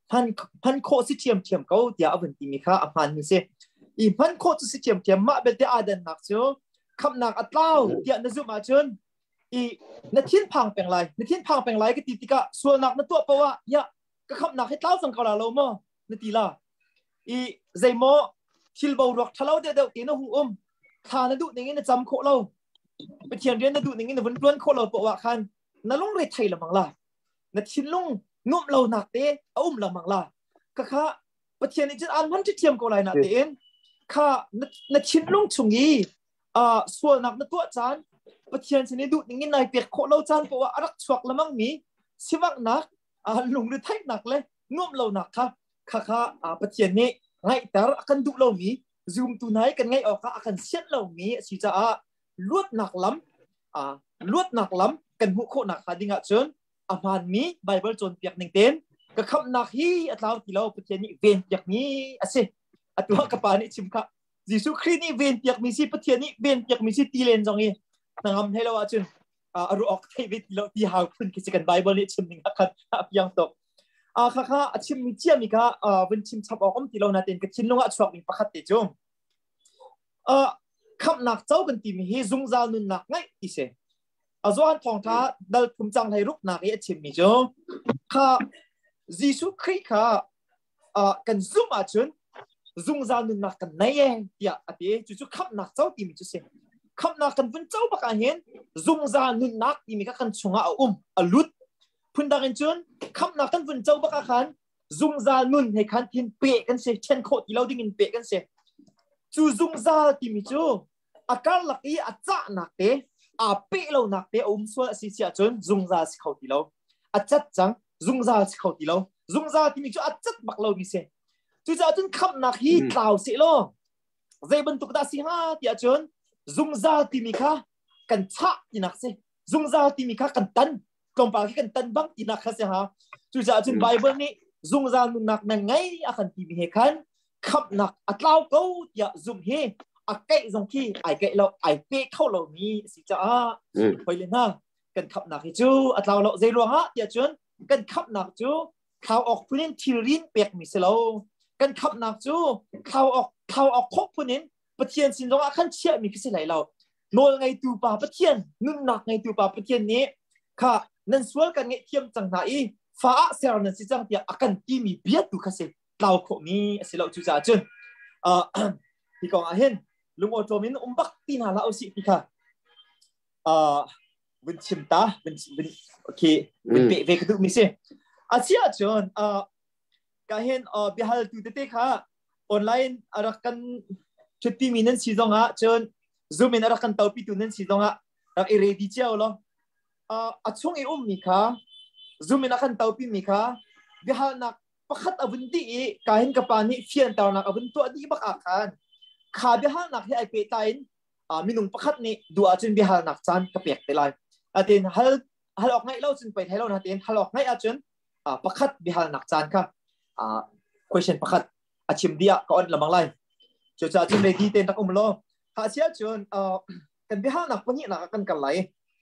พันพันโคสิเทียมเทียมเขาเดียวันที่มีค่าอภันมีเสอีพันโคสิเทียมเทียมมาเป็นเดียอาดันนักเชียวคำนักอัตลาวเดียนซุมาจนอีนักทิ้นพังเป็นไรนักทิ้นพังเป็นไรก็ติดติกะส่วนนักนักตัวเพราะว่ายะก็คำนักให้เต้าสังกัดเราโม่นักตีละอีใจโม่ทิลบาวรักทะเลาเดียวเดียวตีนหูอมทานดูอย่างงี้นะจำโคเราไปเทียนเรียนนะดูอย่างงี้นะวันล้วนโคเราเพราะว่าคันนั่นลุงเรทไทยละมังละนักทิ้นลุงนุ่มเราหนักเตะอุ้มละมังละก็ค่ะไปเทียนนี่จะอ่านพันที่เทียมก็ไรนักเตะค่ะนักทิ้นลุงชงยีอ่าส่วนนักนักตัวจานปะเทียนชนิดดูอย่างนี้นายเปียกโคเราจานเพราะว่ารักชวกละมั่งมีสิวักนักอ่าลุงหรือไทยหนักเลยนุ่มเราหนักค่ะค่ะค่ะอ่าปะเทียนนี่ไงแต่อากันดูเรามีซูมตัวไหนกันไงออกค่ะอากันเสียเรามีสิจะอ่าลวดหนักล้ำอ่าลวดหนักล้ำกันหุโคหนักค่ะดิ่งอ่ะเชิญอามันมีไบเบิลจนเปียกหนึ่งเต็นก็คำนักฮีอัตลาวที่เราปะเทียนนี่เวียนเปียกนี้อ่ะสิอัตวกระปานี่ชิมค่ะยิสุคริสต์นี่เวียนเปียกมีสิปะเทียนนี่เวียนเปียกมีสิตีเลนจังงี้นำให้เราว่าจนอ่ารู้ออกที่วิทย์เราที่หาคุณกิจการไบเบิลนี่ชิมหนึ่งครับยังตกอ่าค่ะค่ะชิมมีเจียมีค่ะอ่าวันชิมชับออกอมที่เราหน้าเต็นกับชิมลงอ่ะชอบมีประคัตเตจงอ่าคำนักเจ้ากันที่มีให้ซุงซานุนนักไงอีเสอ่าส่วนทองท้าดัลคุมจังให้รุกนักไอ้ชิมมีจงค่ะยิสุคริสต์ค่ะอ่ากันซุ่มอ่ะจนซุงซานุนนักกันไหนเองที่อ่ะที่จู่ๆคำนักเจ้าที่มีจุดเสคำนักกันวันเจ้าบักอันเห็นซุงซานุนนักที่มีกันชงอาอุ้มอลุดพุ่นดังจนคำนักกันวันเจ้าบักอันซุงซานุนให้คันทินเปะกันเสียเช่นโคที่เราดิ้งเปะกันเสียจู่ซุงซาที่มีจู่อาการหลักอีอาจ้าหนักเตะอาเปะเราหนักเตะอุ้มส่วนสิเสียจนซุงซาสิเขาที่เราอาจัดจังซุงซาสิเขาที่เราซุงซาที่มีจู่อาจัดบักเรามีเสียจู่จะจนคำนักฮีเล่าเสียโลใจบรรทุกดาสิฮาที่จนซุงซาที่มีค่ะกันชะที่นักเสียซุงซาที่มีค่ะกันตันกลมปากที่กันตันบังที่นักเสียฮะจู่จะจนไบเบิลนี่ซุงซานุนักนั่งไงอาการที่มีเหตุการณ์คำนักอัตลาวเขาที่ซุ่มเฮอาเกะจงที่ไอเกะเราไอเปะเข้าเรามีสิจ้าไปเลยนะกันคำนักจู่อัตลาวเราใจรัวฮะที่จนกันคำนักจู่เขาออกพูนินทิรินเปียกมิเซลกันคำนักจู่เขาออกเขาออกคบพูนินปะเทียนสินตรงอาขันเชี่ยมีพิเศษไหลเราโนไงตูปาปะเทียนนุ่นหนักไงตูปาปะเทียนนี้ค่ะนั่นส่วนกันไงเทียมจังไหนฟ้าเสียนั่นสิจังที่อากันที่มีเบียดดูค่ะสิเราคงมีสิเราจู่จ้าจนเอ่อที่กองอาเห็นลุงโอโตมินอุ้มบักตีนาลาเอาสิพี่ค่ะเอ่อวินชิมตาวินวินโอเควินเปเวกดูมิเซอาเซียจนเอ่อก็เห็นเอ่อบิฮัลตูเตค่ะออนไลน์อารักกันชุดที่มีนั่นสีจงอ่ะจนซูมินอารักกันเตาปิตุนั่นสีจงอ่ะรักเอเรดิเจ้า咯เอ่ออาช่วงเออุ้มมีค่ะซูมินอารักกันเตาปิมีค่ะบิฮัลนักpakhhat abun ti kahin kapani fian taw nak abun to adi bak akan kha bihal nak hi ai pe tain a minung pakhat ni dua chun bihal nak chan ka pek te lai atin hal hal ok ngai lo chun pe thailo na tin hal ok ngai a chun a pakhat bihal nak chan kha a question pakhat achim dia ka on lamang lai cho cha chun ready ten tak um lo ha sia chun a kan bihal nak pani nak kan kan lai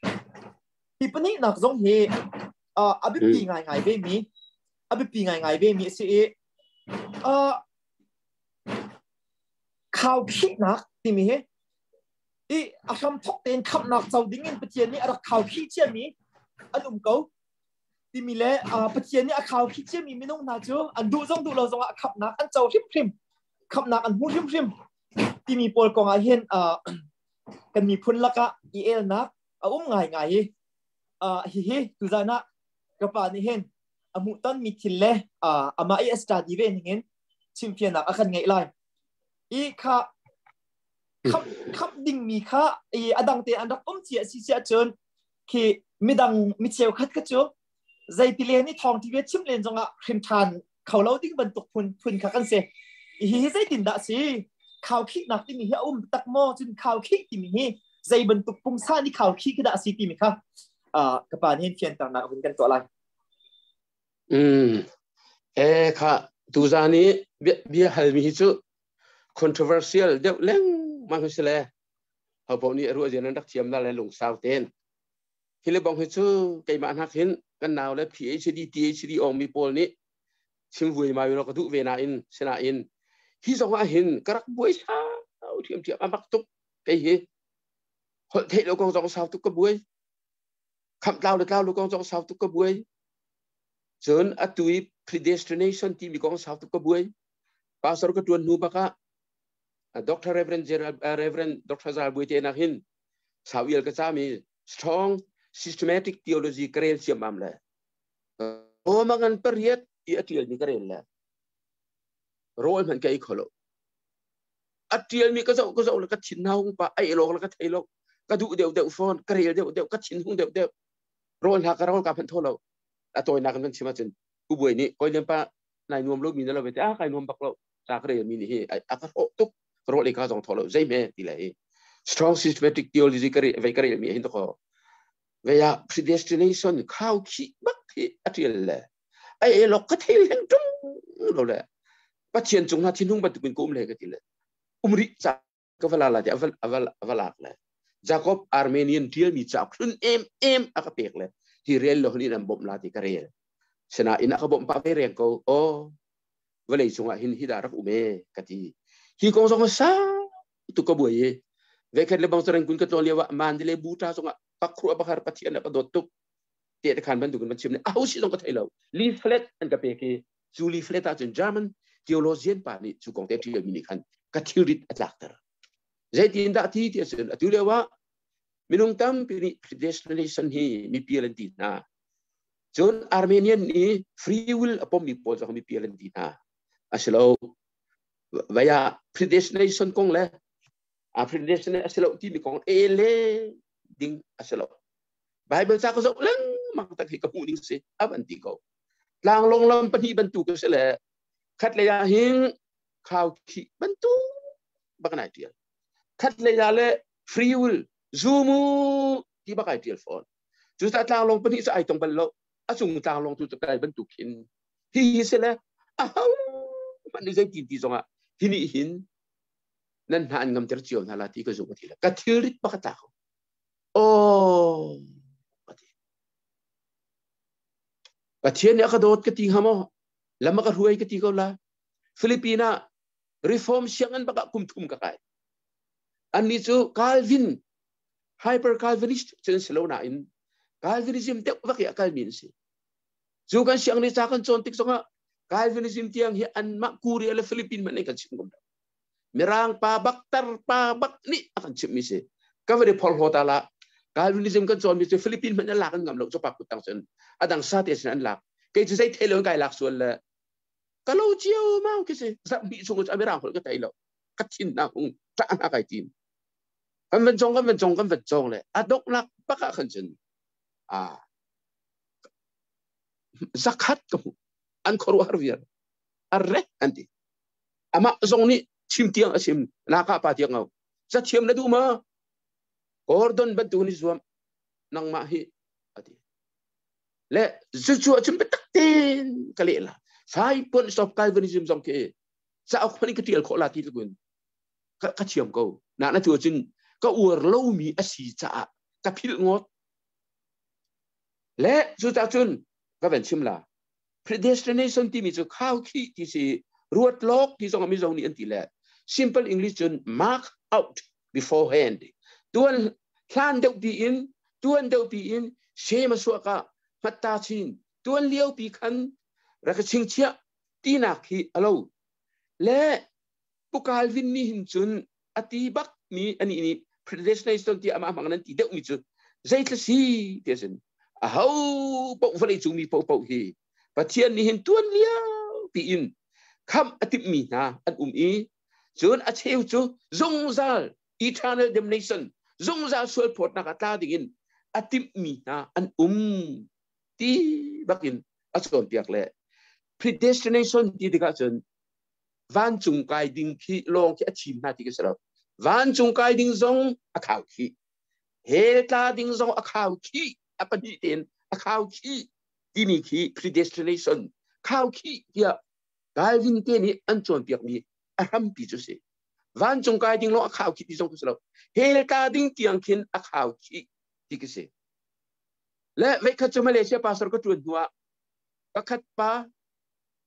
ti pani nak zong hi a abi pi ngai ngai be mi abi pi ngai ngai be mi siเอ่อข่าวคิดนักที่มีอีอาคำทกเต็นขับนักเจ้าดิ้งเงินปะเทียนนี่อาข่าวคิดเชื่อมีอันอุ้มเขาที่มีเลยอ่าปะเทียนนี่อาข่าวคิดเชื่อมีไม่น้องนาจูอันดูจงดูเราจงอาขับนักอันเจ้าริมริมขับนักอันหูริมริมที่มีโปรกองอาเห็นอ่ากันมีพุ่นละกะอีเอลนักอาอุ้มง่ายง่ายอ่าฮิฮิตุจานะกระปานี่เห็นอามุตันมีทิลเล่อ่าอามาเอสตาดีเวนเงินชิมเพียนนักอาคันไงไล่อีค่ะขับขับดิ่งมีค่ะอีอดังเตอันดับอุ้มเสียสิเสียจนคือมีดังมีเชียวคัดกระจุใจติเลนี่ทองที่เวชิมเลนจงอ่ะเห็นทานเขาเล่าดิ้งบรรทุกพุ่นพุ่นขักันเสียอีใจตินดาสิข่าวคิดนักที่มีเหี้ยอุ้มตักหม้อจนข่าวคิดที่มีเหี้ยใจบรรทุกปุ่งซ่านี่ข่าวคิดก็ได้สิที่มีค่ะอ่ากระปานเห็นเพียนต่างนักเป็นกันตัวอะไรอืมเอค่ะตูจานี้เบียเบียฮัลมีฮิจู controversial เดี๋ยวเล่งมาคือเลยเอาพวกนี้รู้จักนักดักเทียมนั่นแหละลงสาวเต้นที่เลยบอกฮิจูไก่บ้านฮักเห็นกันหนาวและ PhD ดี เอช ดี ออกมีโพลนี้ sim vui mai nó có thụ về na in sẽ na in hi dòng a hin các buổi sao thiam thiam amak tuk cái gì hội thế đâu con dòng sao tuk cái buổi khăm lao được lao đâu con dòng sao tuk cái buổi chơn a tui predestination ti mi con sao tuk cái buổi pastor cái tuan nu baka Doctor Reverend Reverend Doctor Zal buổi thế na hin sao yêu cái cha mi strong systematic theology kerel siam am la o mangan period i atiel ni kerel la role man kai kholo atiel mi ka zo ka zo la ka chin hong pa ai lo la ka thei lo ka du deu deu phone kerel deu deu ka chin hung deu deu role ha ka role ka phan tholo a toy na kan chima chen ku buai ni koi lem pa nai nuam lo mi na lo be a kai nuam bak lo sa kerel mi ni he a ka ho tuk role ka zong tholo zai me ti lai strong systematic theology kerel vai kerel mi hin to ko về à predestination khawkhih bắc thì atiel le ai lo ka thei hen tung lo le Pathian chung na thin hung ba tu kum le ka ti le umri cha ka vala la ja aval aval avalak le Jacob Armenian deal mi cha khun em em aka pek le hi rel lo ni nam bom la ti kare sena ina ka bom pa pe reng ko o vale chung a hin hi da rak ume ka ti hi kong song sa tu ka boye ve khat le bang sarang kun ka to lewa man le buta song pakru abahar Pathian apa dotuk tiada kan bantu kan macam ni au si dong ka thailau leaflet an ka peke ju leaflet a chen German theologian pa ni chu kong te thi mi ni khan ka thirit atlakter zeitindah thi ti sen atu lewa minung tam pi predestination hi mi pialanti na John Armenian ni free will apom mi po so mi pialanti na aslo via predestination kong le a predestination aslo ti mi kong ele ding aslo Bible sa ko so lang mang tak hi ka puning se abanti ko lang long lam pani bantu ko sele khat le ya hing khawkhih bantu bakana tiel khat le ya le free will zumu ti bakai tiel phone chu ta tlang long pani sa ai tong ballo asung tlang long tu ta bantu kin hi sele a man ni zai ti ti zonga hini hin nan han ngam ter chiom hala ti ko zo ti la ka thirit bakata ko oh Pathian ya ka dot ka ting hamo lama ka huai ka ti ko la Filipina reform siangan baka kumtum ka kai ani chu Calvin hyper Calvinist chen selona in Calvinism te ba ya Calvin si chu kan siang ni cha kan chon tik songa Calvinism tiang hi an ma kuri ala Philippine man kan singom mirang pa baktar pa bak ni akan chim mi se ka vere phol hota la Calvinism kan chon mi se Philippine man la kan ngam lo cho pa kutang sen adang sa te sen an lak ke chu sai thelo kai lak sual la kalau chiu mau ke se sa bi chung cha mirang hol ka tai lo ka chin na hung ta na kai tin kan ven chong kan ven chong kan ven chong le adok lak pa ka khan chen a zakat ko an khoru harvier arre anti ama zong ni chim tiang asim na ka pa tiang ngau sa chim na du ma Gordon bantu ni zuam nang ma hi ati le zuchu chim betak tin kali la five points of Calvinism zong ke sa ok pani ketial kho la ti gun ka ka chiam ko na na tu chin ka ur lomi asi cha ka phil ngot le zu ta chun ka ben chim la predestination ti mi chu khawkhih ti si ruat lok ti zong mi zong ni anti le simple English chun mark out beforehand tuan hlan deuh pi in tuan deuh pi in shema suaka matta chin tuan liau pi khan raka ching chia tina khi alo le pukal vin ni hin chun ati bak mi ani ni predestination ti ama mang nan ti deuh mi chu zeidah si tesen a hau po vale chu mi po po hi Pathian ni hin tuan liau pi in kham atip mi na an um i chun a cheu chu zong zal eternal damnation zong za sual pot na kata dingin atip mi na an um ti bakin ason tiak le predestination ti diga chen van chung kai ding khi long ki achim na ti ke sala van chung kai ding zong a khawkhih he ta ding zong a khawkhih apani ten a khawkhih ti mi khi predestination khawkhih ya Calvin te ni an chon piak mi a ram pi chu se van chung kai ding lo a khawkhih ti zong ku sala he ta ding tiang khin a khawkhih ti ke se le ve khat chu Malaysia pastor ko tuan hua pakhat pa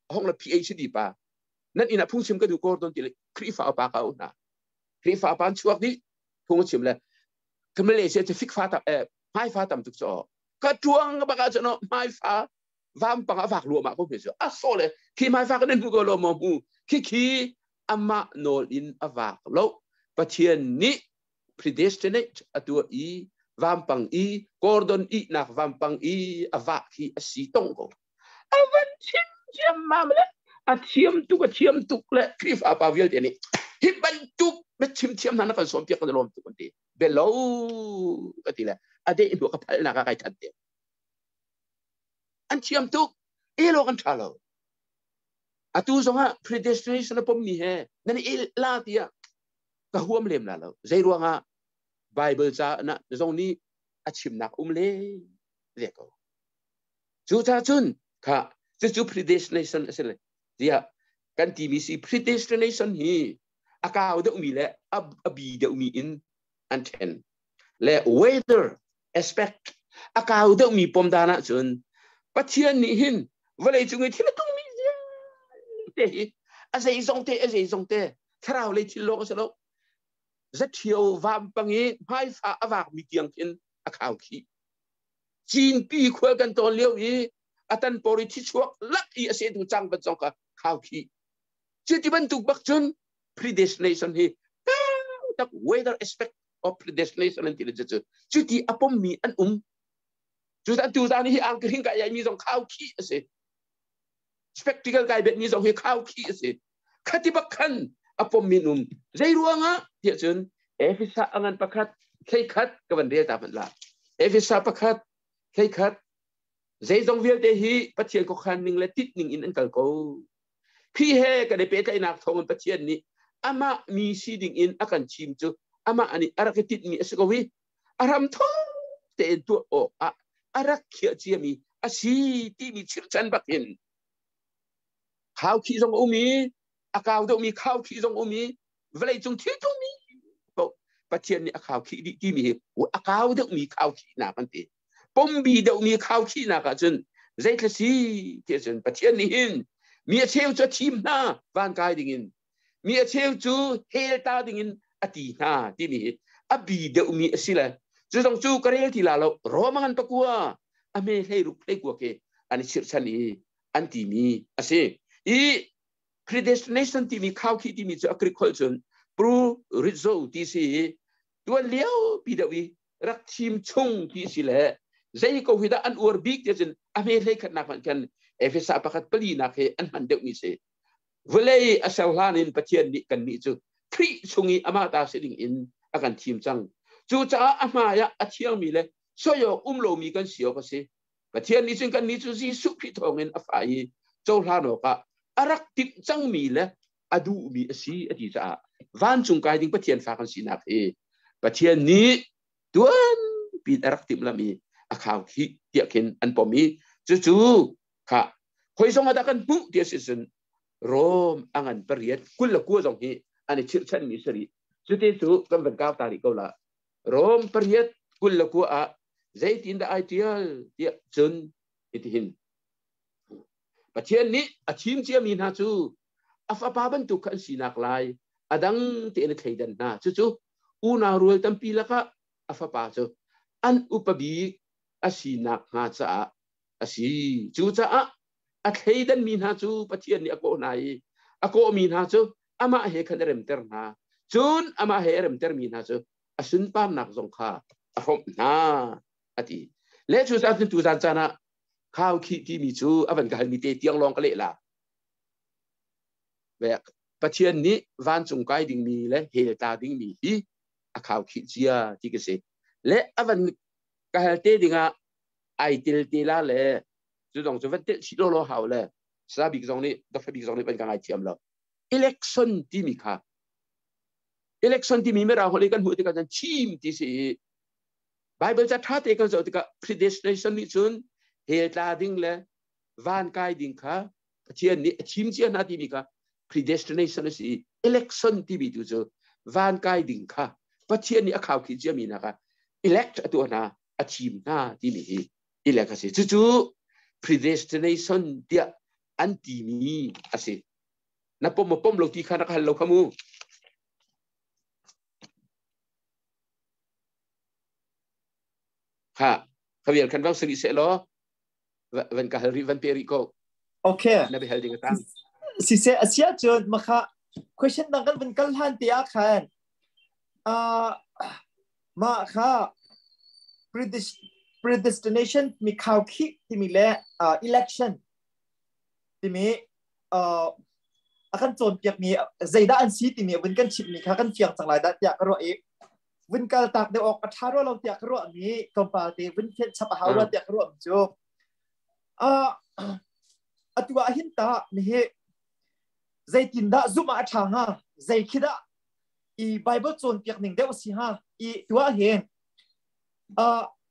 ห้องละ PhD ป่ะนั่นอินะพุ่งชิมก็ดูโกรธตเลยครีฟ้าป่าเขาหนาครีฟ้าป่านช่วงนี้พุ่งชิมเลยคือมาเลเซียจะฟิกฟ้าต่ำเอ่อไม้ฟ้าต่ำตุกจอก็จวงก็บังอาจจะเนาะไม้ฟ้าวามปังฝากรวมมาก็เพียงอ่ะโซ่เลยขี้ไม้ฟ้าก็นั่นผู้ก็รวมมาหูขี้ขี้อามาโนลินอวากแล้วปัจเจียนนี้ predestinate ตัวอีวามปังอีกอร์ดอนอีนักวามปังอีอวากขี้สีตงก็อาวันชิมเชียมมาเลยอาเชียมตุกเชียมตุกเลยครีฟ้าป่าวิลเดนี่ฮิบันตุกไม่ชิมเชียมนั่นก็สมเปียกกันรวมตุกคนดีเบลล์ก็ทีละอดีตหัวกระเพาะนักใครทันเดียอันเชียมตุกเอโลกันชาโลอาตูสงะ predestination นะผมมีเหนั่นเอลาที่อ่ะก็หัวมันเล่มละแล้วใจรัวงะ Bible จ้านะตรงนี้อาชิมนักอุ้มเล่เรียกเขาจูจ้าจุนค่ะจะจู predestination อะไรเดี๋ยวกันที่มีสิ predestination ฮีอากาศเดี๋ยวมีแหละอับอับบีเดี๋ยวมี in and ten และ weather aspect อากาศเดี๋ยวมีปมดานะจุนปัจเจียนนี่หินเวลาจุงที่มันต้องมีเตะอาศัยส่งเตะอาศัยส่งเตะถ้าเราเลยที่โลกสโลกจะเที่ยววามปังงี้ไม่ฟ้าอวากมีเกียงขึ้นอาข่าวขี้จีนปีคุยกันตอนเลี้ยวอีอาตันปริทิชวกลักอีอาเซียนตุจังเป็นจงกับข่าวขี้จุดที่มันถูกบักจน predestination ฮีตัก weather aspect of predestination นั่นที่เราจะเจอจุดที่อปมมีอันอุ้มจุดอันจุดอันนี้อังกฤษกับยังมีสองข่าวขี้สิ spectacle กับแบบมีสองให้ข่าวขี้สิขัดที่บักขันอปมมีนุ่มใจรัวงะเดี๋ยวจนเอฟิสาอังอันประคัดใครขัดกับวันเดียวตามมันละเอฟิสาประคัดใครขัดใจจงเวียดเดฮีปัจเจียนก็ขันหนึ่งและติดหนึ่งอินอันกัลโกพี่เฮก็ได้เป็นไอ้นักทองปัจเจียนนี้อามามีซีดิ่งอินอาการชิมจูอามาอันนี้อารักติดมีอสกวีอารามทองเตนตัวโออาอารักเขียเจียมีอาชีที่มีชื่อฉันบักเห็นข้าวขี้จงอุมีอากาศต้องมีข้าวขี้จงอุมีเวลาจงที่ต้องมีปัจเจียนนี่ข้าวขี้ที่มีอากาศต้องมีข้าวขี้หนักกันตีปมบีต้องมีข้าวขี้หนักกันจนใจกระสีเทียนปัจเจียนนี่หินมีเชี่ยวจะทีมหน้าวันกายดิ่งมีเชี่ยวจูเฮลตาดิ่งอดีหน้าที่มีอบีเดี๋ยวมีสิละจะต้องจูกระเรียที่ลาเรารอมันตะกัวอเมให้รุกให้กัวเกอันนี้ชื่อฉันนี่อันที่มีอาศัยอี predestination ที่มีข้าวขี้ที่มีจะ agriculture ปลูริโซที่สิตัวเลี้ยวปีเดียวรักทีมชุ่งที่สิละใจก็วิดาอันอวร์บิกเดี๋ยวจนอเมให้ขนาดกันเอฟเอสอาประคัดปลีนักเฮอันมันเดียวมีเสเวลาอาศัยหลานินปัจเจียนนี้กันนี้จูครีชุงีอามาตาเสดิงอินอาการทีมจังจูจ้าอามายะอาเชียงมีเลยสอยอุ้มโลมีกันเสียวก็เสปัจเจียนนี้จึงกันนี้จูซีสุขิทองเงินอาฝ่ายเจ้าหลานอกะอารักติมจังมีเลยอดูมีอสีอดีจ้าวันจุงกายดิ่งปัจเจียนฝากันสีนักเฮปัจเจียนนี้ตัวนปีอารักติมละมีอาข่าวที่เดียกินอันปอมีจู่ค่ะคอยส่งมาตะกันปุ๊เดียสิสันโรมอังอันปริยัดกุลละกัวส่งฮีอันนี้ชื่อฉันมีสรีสุดที่สุดกันเป็นก้าวตาลิกเอาละโรมปริยัดกุลละกัวอะzeitindahไอเดียลเดียจนอิทหินปัจจัยนี้อาชีพเจียมีนาจูอาฟาปาบันตุกันสีนักลายอดังเตนไขดันนาจู่อูนารวยตั้มปีละก็อาฟาปาจูอันอุปบีอาศีนักหาจ้าอาศีจูจ้าอาใครดันมีนาจูปัจเจียนนี่อโกนายอโกมีนาจูอามาเฮคันเริ่มเตอร์นาจูนอามาเฮเริ่มเตอร์มีนาจูอาสุนปามนักสงขาอาหอมนาอดีเละจูจ้าจุนจูจ้าจ้านะข้าวขี้ที่มีจูอาวันกันมีเตียงรองกันเลยล่ะแบบปัจเจียนนี้วันจงกายดิ่งมีและเฮลตาดิ่งมีที่อาข้าวขี้เจียที่ก็เสและอาวันกันเตดิ่งอ่ะไอเตลเตล่าเลยจุดตรงจุดวันเตชิโลโลหาวเลยสาบิกซองนี้ดัฟบิกซองนี้เป็นการngaithiamแล้ว election ที่มีค่ะ election ที่มีไม่เราคนนี้กันหัวที่กันทีมที่สิ Bible จะท้าเตกันจะที่กับ predestination นี่จุนเฮลตาดิ่งเลยวันกายดิ่งค่ะเชียนนี่ทีมเชียนนาที่มีค่ะ predestination นี่สิ election ที่มีตัวจุวันกายดิ่งค่ะปัจเจียนนี่ข่าวขี้เจียมีนะคะ elect ตัวน่ะทีมหน้าที่มี elect ก็สิจู่ๆpredestination เดียอันตีมีอาศัยนับปมมาปมเราตีขานักหันเราขมูค่ะขบวนขันวังสริเสล้อวันกาลริวันเปริโกโอเคนับไปหาดิ้งตั้งสิเสอาเซียจนมาค่ะ question ดังกันเป็นกันหันตีอาคันอ่ามาค่ะ predestination มีข่าวคิดที่มีและอ่า election ที่มีอ่าอาการโจมตีมีใจด้านสีที่มีวันกันชิปมีค่ะกันเฟียงสังหลายดัดอยากรู้เองวันกันตักเดี๋ยวออกอัฐารเราอยากรู้อันนี้คอมพาร์ตี้วันเทียนชับหาวเราอยากรู้อันจูอ่าอัตัวหินตานี่zeitindah zoom a tha ha zeikida i bible chon piak ning deu si ha i tua hen a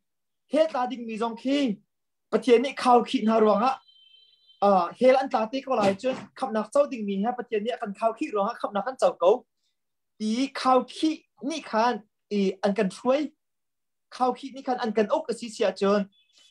he ta ding mi jong khi pathian ni khawkhih na ronga a hel an ta ti ko lai chun khamnak chau ding mi ha pathian ni kan khawkhih ronga khamnak kan chau ko i khawkhih ni khan i an kan throi khawkhih ni khan an kan ok si sia chun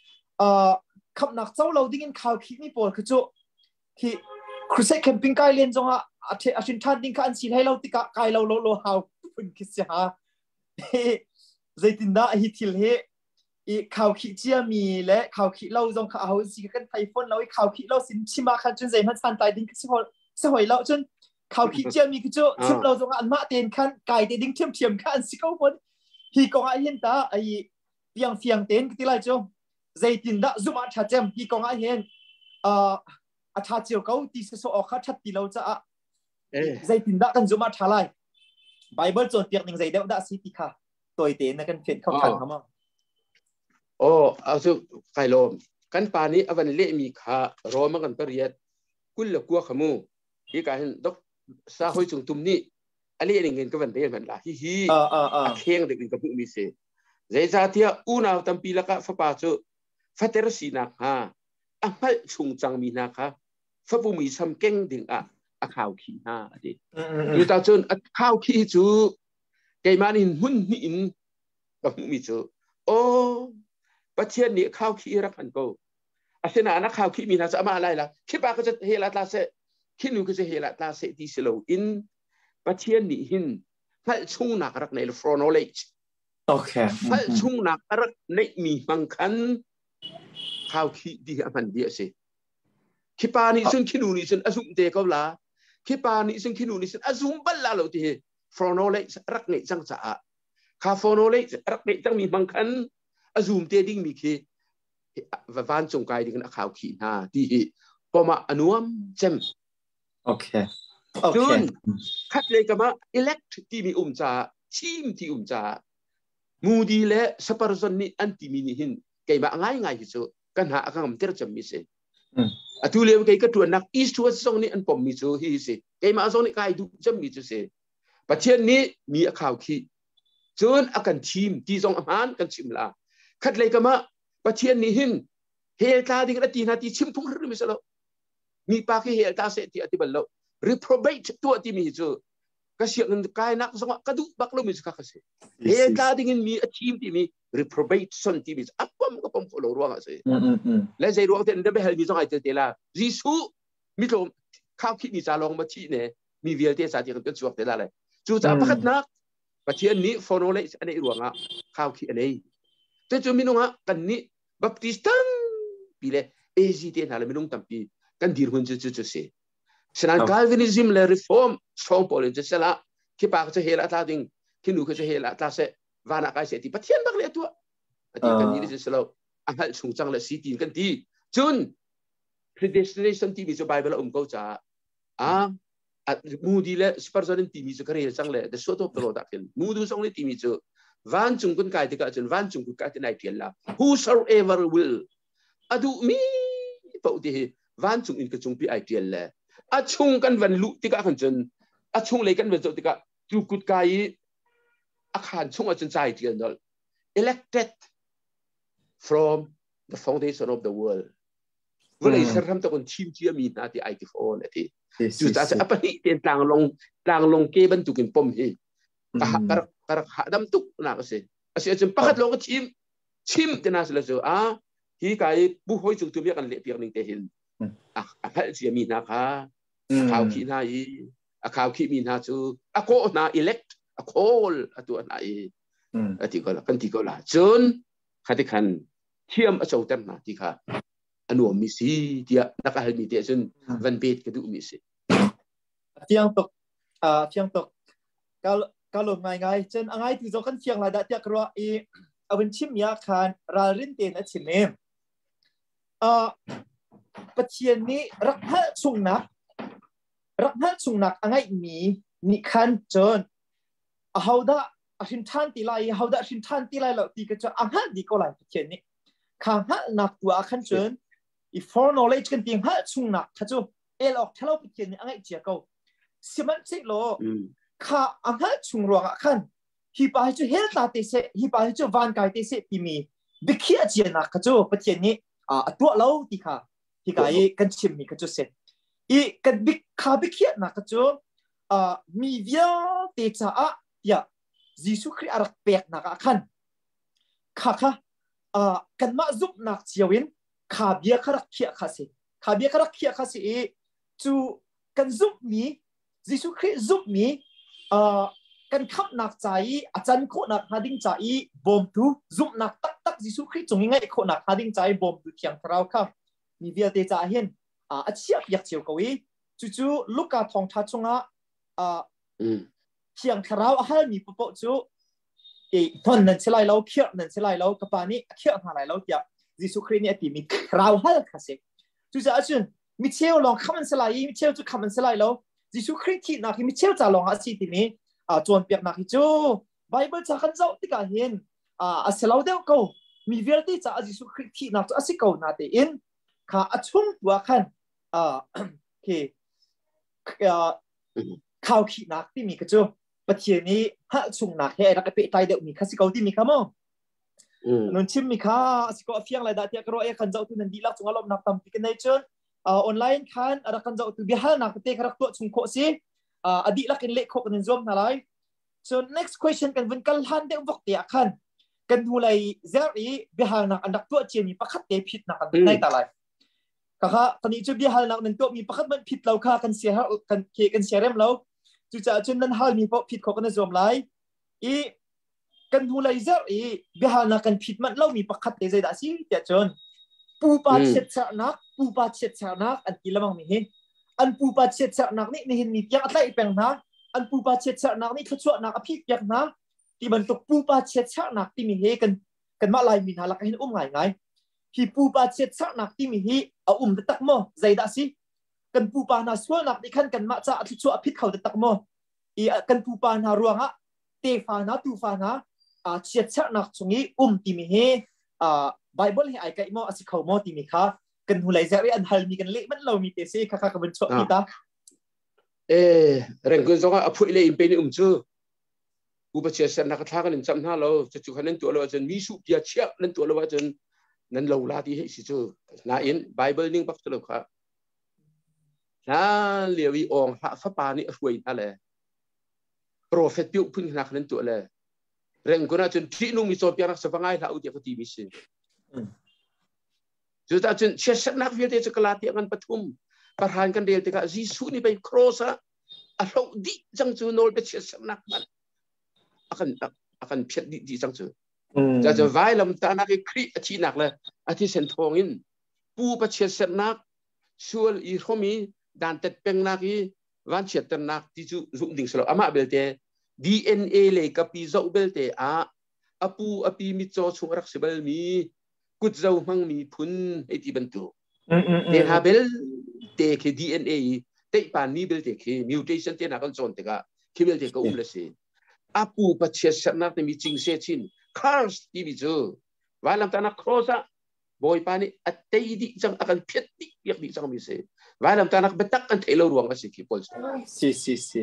a khamnak chau lo ding in khawkhih ni pol khachu khi Crusade camping ใกล้เรียนจงอ่ะอาเทอาชินทันดิ้งกันสิให้เราติกะไกลเราโลโลหาวปุ่นคิดเสียฮะเฮ้zeitindahฮิทิลเฮอีข่าวขี้เจียมีและข่าวขี้เราจงข่าวสิกันไทฟอนเราอีข่าวขี้เราสินชิมาคันจนใจมันสันตายดิ้งคิดสิพอสหอยเราจนข่าวขี้เจียมีคือจู่ชุบเราจงอันมาเตียนคันไก่เตียนดิ้งเทียมเทียมคันสิเขาคนฮีกองไอเห็นตาไอเตียงเฟียงเตียนกี่ไรจงzeitindahซุมาชัดเจมฮีกองไอเห็นอ่าอาชาเจียวเขาตีเสออคัดชัดตีเราจะอ่ะzeitindahกันจุมาทลายไบเบิลโจนเปียกหนึ่งใจเดียวได้สิติค่ะตัวเตนนะกันเฟียนเข้าขันเขามั้งโอ้เอาสุไกลโลมกันปานี้อวันเล่มีขาโรมันกันปริยัดกุลละกัวขมูที่การดอกสาหอยจุงตุมนี่อะไรเองเงินก็วันเดียวมันละฮิฮิอาเคียงเด็กกับผู้มีเสใจจ่าเทียอูนาวตั้มปีละก็ฟ้าป่าจูฟ้าเตรสีนักฮะอ่ะไม่ชุงจังมีนักฮะฟ้าผู้มีซ้ำเก่งดิ่งอ่ะอ่ะข่าวขี้ฮะดิอยู่ตาจนอ่ะข่าวขี้จูไก่มานินหุ่นนี่อินกับผู้มีจูโอ้ประเทศนี้ข่าวขี้รักกันกูอาเซนานักข่าวขี้มีน่าจะมาอะไรล่ะคิดว่าก็จะเฮลัดลาเซคิดนูก็จะเฮลัดลาเซที่สิโลอินประเทศนี้หินพระชุงนักรักใน for knowledge โอเคพระชุงนักรักในมีบางคันข่าวขี้ดีอันเดียวสิคิดปานี่ซึ่งคิดนูนี่ซึ่งอาซุมเตก็ละคิดปานี่ซึ่งคิดนูนี่ซึ่งอาซุมบัลลาเราที่ for knowledge รักในจังจ้าข้า for knowledge รักในจังมีบางคันอาซุมเตดิ้งมีคีวันจงกายดิ้งนักข่าวขี้นาที่พอมาอนุมเจมโอเคโอเคจนคัดเลยกับมา elect ที่มีอุ้มจ่าทีมที่อุ้มจ่ามูดีและสปาร์ซอนนี่อันที่มีนี่หินไก่มาง่ายง่ายที่สุดกันหาอาการมันเตอร์จำมิเสอะทุเรียนไก่ก็ตัวนัก east west ซองนี่อันผมมีสุฮิสิไก่มาซองนี่ไก่ดูจำมิจุเสประเทศนี้มีข่าวขี้จนอาการทีมที่ซองอาหารกันชิมละคัดเลยกับมาประเทศนี้หินเฮลตาดิ้งนาทีนาทีชิมพุ่งหรือไม่สลบมีปากเฮลตาเสติอธิบัลโลreprobate ตัวที่มีจูก็เสียงกายนักสงฆ์กระดูกบักลมิสกักเสเฮตาดิ่งมีอาชีพที่มี reprobate ส่วนที่มีอัปปมก็ปมโคโลรัวกันเสและใจรัวเต็นเดบเฮลมีสองไอเตเตล่ายิสุมิโตข้าวคิดมีจาลองมาที่เนี่ยมีเวลเตสาที่กันเป็นสวกเตล่าเลยจูจ่าพักนักประเทศนี้ฟอนโอเลสอันนี้รัวงะข้าวคิดอันนี้แต่จูมินุงะกันนี้บัพติสตันปีเลยเอจิเตนหาเลยมินุงตั้มปีกันดีรุ่นจูจูเสฉะนั้นคาลวินิซึมและรีฟอร์มสองโพลินจะเสละคิดปากจะเฮลัตาดิ่งคิดนูก็จะเฮลัตาเสวานักไอเสติพัทยันบักเลยตัวอันนี้กันนี้จะเสละอันนั้นสูงจังเลยสีตีนกันดีจน predestination ที่มีจะไบเบิลอุ้มเขาจะอ่ามูดีและสปาร์ซอนที่มีจะกระเรียนจังเลยแต่ส่วนตัวตลอดดักเห็นมูดูสองเลยที่มีจะวันจุงกันไก่ที่กันจนวันจุงกันไก่ที่ไหนเทียนละ whosoever will อะดูมีพอดีวันจุงอินก็จุงปีไอเทียนเลยอาชงกันวันลุติกาขันจนอาชงเลยกันวันจุติกาจูกุดกายอาคารชงอาจารย์ใจเดียนนั่น elected from the foundation of the world วันนี้ฉันทำตัวคนทีมที่มีนาที่ไอทีโฟนที่จุดจะอะไรนี่เป็นต่างลงต่างลงเก็บบันทุกินปมฮีกระกระกระหาดำตุกนักเสียอาศัยจนพักลงก็ทีมทีมที่น่าสนใจอ่ะที่กายบุหอยจุดตัวเมียกันเลี้ยเพียงหนึ่งเตหินอ่ะอ่ะพระเสียมีนาค่ะข่าวขี้นาอีอ่ะข่าวขี้มีนาจูอ่ะโคนาอิเล็กอ่ะโคลอ่ะตัวไหนอ่ะที่ก็ละกันที่ก็ละจนขัดขันเทียมอ่ะเจ้าเต็มนาที่ค่ะอันนู้นมีสิที่นักการมีเดียจนวันเบ็ดก็ดูมีสิเที่ยงตกอ่าเที่ยงตกก็ก็ลงง่ายๆจนอะไรที่จะกันเที่ยงอะไรได้ที่กรัวอีเอาเป็นชิมยาคานราลินเตนชิมเนมอ่าปัจจัยนี้รักฮัชุงนักรักฮัชุงนักอะไรมีนิคันจนเขาได้ชินทันตีไลเขาได้ชินทันตีไลแล้วตีก็จะอังฮัดีก็ไลปัจจัยนี้ข้างฮันักตัวขันจนอี for knowledge กันตีฮัชุงนักถ้าจะเอลออกทะเลาะปัจจัยนี้อะไรเจ้าก็สิมันสิโลข้าอังฮัชุงรัวขันฮิบายจะเฮลตาเตเสฮิบายจะวันกายเตเสที่มีบิคีอาเจียนักก็จะปัจจัยนี้อ่าตัวเราที่ข้าที่กายกันชิมนี่ก็จะเสร็จอีกันบิข้าบิคีนักก็จะอ่ามีวิญเตจ่าเดียยิสุคริอารักเปียกนักขันข้าข้าอ่ากันมาซุบนักเชียวินข้าเบียคารักเขียข้าสิข้าเบียคารักเขียข้าสิจูกันซุบมียิสุคริซุบมีอ่ากันขับนักใจอาจารย์โคนักหาดิ้งใจบอมตูซุบนักตักตักยิสุคริจงยังไงโคนักหาดิ้งใจบอมตูเทียงเราค่ะมีวิญเตจ่าเห็นอ่าเชียกอยากเชียวกวีจู่ๆลูกกาทองทัดจงอ่ะอ่าเทียงเราให้มีปุ๊บจู่อีตอนนั้นเชลัยเราเขียนนั้นเชลัยเรากับปานี้เขียนอะไรเราเดียยิสุคริเนี่ยที่มีเราให้ค่ะสิจู่ๆอาจารย์มิเชลลองคำมันเชลัยมิเชลจู่คำมันเชลัยเรายิสุคริที่นักมิเชลจะลองอาชีพที่มีอ่าจวนเปียกนักจู่ไบเบิลจะขันเจ้าที่การเห็นอ่าอาเซลาเดียวก็มีวิญญาณจะยิสุคริที่นักจะอาศัยเขาหน้าเตียนข้าอัชงตัวขันอ่าคือข่าวขี้นักที่มีกระจูปัจจัยนี้ฮัชงนักเฮ้ยรักไปไตเดียวมีข้าสิเขาที่มีข้ามอนนชิมมีข้าสิเขาเฟียงอะไรได้ที่กระโดดเอขันเจ้าตัวนั้นดีลักจงอารมณ์นักทำพิกันในจนออนไลน์ขันอะไรขันเจ้าตัวเบี้ยนักเตะกระตัวชงโคสิอดีตลักกันเล็กโคกันจอมนั่นเลยจน next question กันวันกันหันเดียวบอกเดียขันกันหูเลยเจอรีเบี้ยนักอันดับตัวเจมีประคัตเตพิษนักกันในตลาดข้าตอนนี้จะเบี้ยนักนั้นตัวมีประคัตมันผิดเราข้ากันเสียกันเคกันเสียเริ่มเราจู่ๆจนนั้นฮัลมีพอผิดเขากันจอมไล่อีกันหูเลยเจอรีเบี้ยนักกันผิดมันเรามีประคัตเตใจด่าสิเดียจนปูปาเช็ดชานักปูปาเช็ดชานักอันที่ละมั่งมีเห็นอันปูปาเช็ดชานักนี่นี่เห็นมีเพียงอะไรอีกเป็นนะอันปูปาเช็ดชานักนี่เขาช่วยนักอภิเพียงนะที่มันตกปูปาเช็ดชานักที่มีเฮกันกันมาลายมีนาลักเห็นอุ้มไงไงที่ปูปาเช็ดชานักที่มีเฮเอาอุ้มตะตักโมใจด่าสิกันปูปานาส่วนนักที่ขันกันมาจะอธิช่วยอภิเขาตะตักโมอีกันปูปานารวงอะเตฟานาตูฟานาอ่าเช็ดชานักตรงนี้อุ้มที่มีเฮอ่าไบเบิลให้ไอ้ไก่โมอสิเขาโมที่มีค่ะกันหูไหลเจริญอันฮัลมีกันเละมันเรามีเตซี่ค่ะค่ะกับเป็นโชคดีตาเออเรื่องกันสองอ่ะพูดเลยอินเป็นอุ้มจูอุปเชษนักท่ากันจำหน้าเราจะจุกันนั่นตัวเราจนมีสุพิยาเชี่ยนั่นตัวเราจนนั่นเราลาที่ให้สิจูน่าอินไบเบิลนิ่งปักตัวเราค่ะน่าเลี้ยวีองหาฟ้าปานี่รวยอะไรโปรเฟตพิวพึ่งนักนั่นตัวเลยเรื่องกันจนที่นุ่มมีโซเปียนักสฟังไงถ้าอุตยากตีมิสิจุดจนเชื่อสักนักวิทยาศาสตร์กลาที่กันปฐุมประธานกันเดียวแต่ก็ยิสุนี่ไปครอสอะเราดิจังจูโนลไปเชื่อสักนักมันakan akan piat di di sang chu ja ja vai lam ta na ke kri achi nak la athi sen thongin pu pa che set nak sual i khomi dan tet peng nak i van chet tan nak ti chu zum ding slo ama belte D N A le ka pi zo belte a apu api mi cho chung rak sebal mi kut zo mang mi phun ai ti bantu te ha bel te ke D N A te pan mi belte ke mutation te na kan chon te ka ke belte ka um le se apu pachet sanak ni ching se chin cars ti bi chu walam ta na krosa boy pani atei di jang akan phet di yak di jang mi se walam ta nak betak kan thelo ruang asi ki pol si si si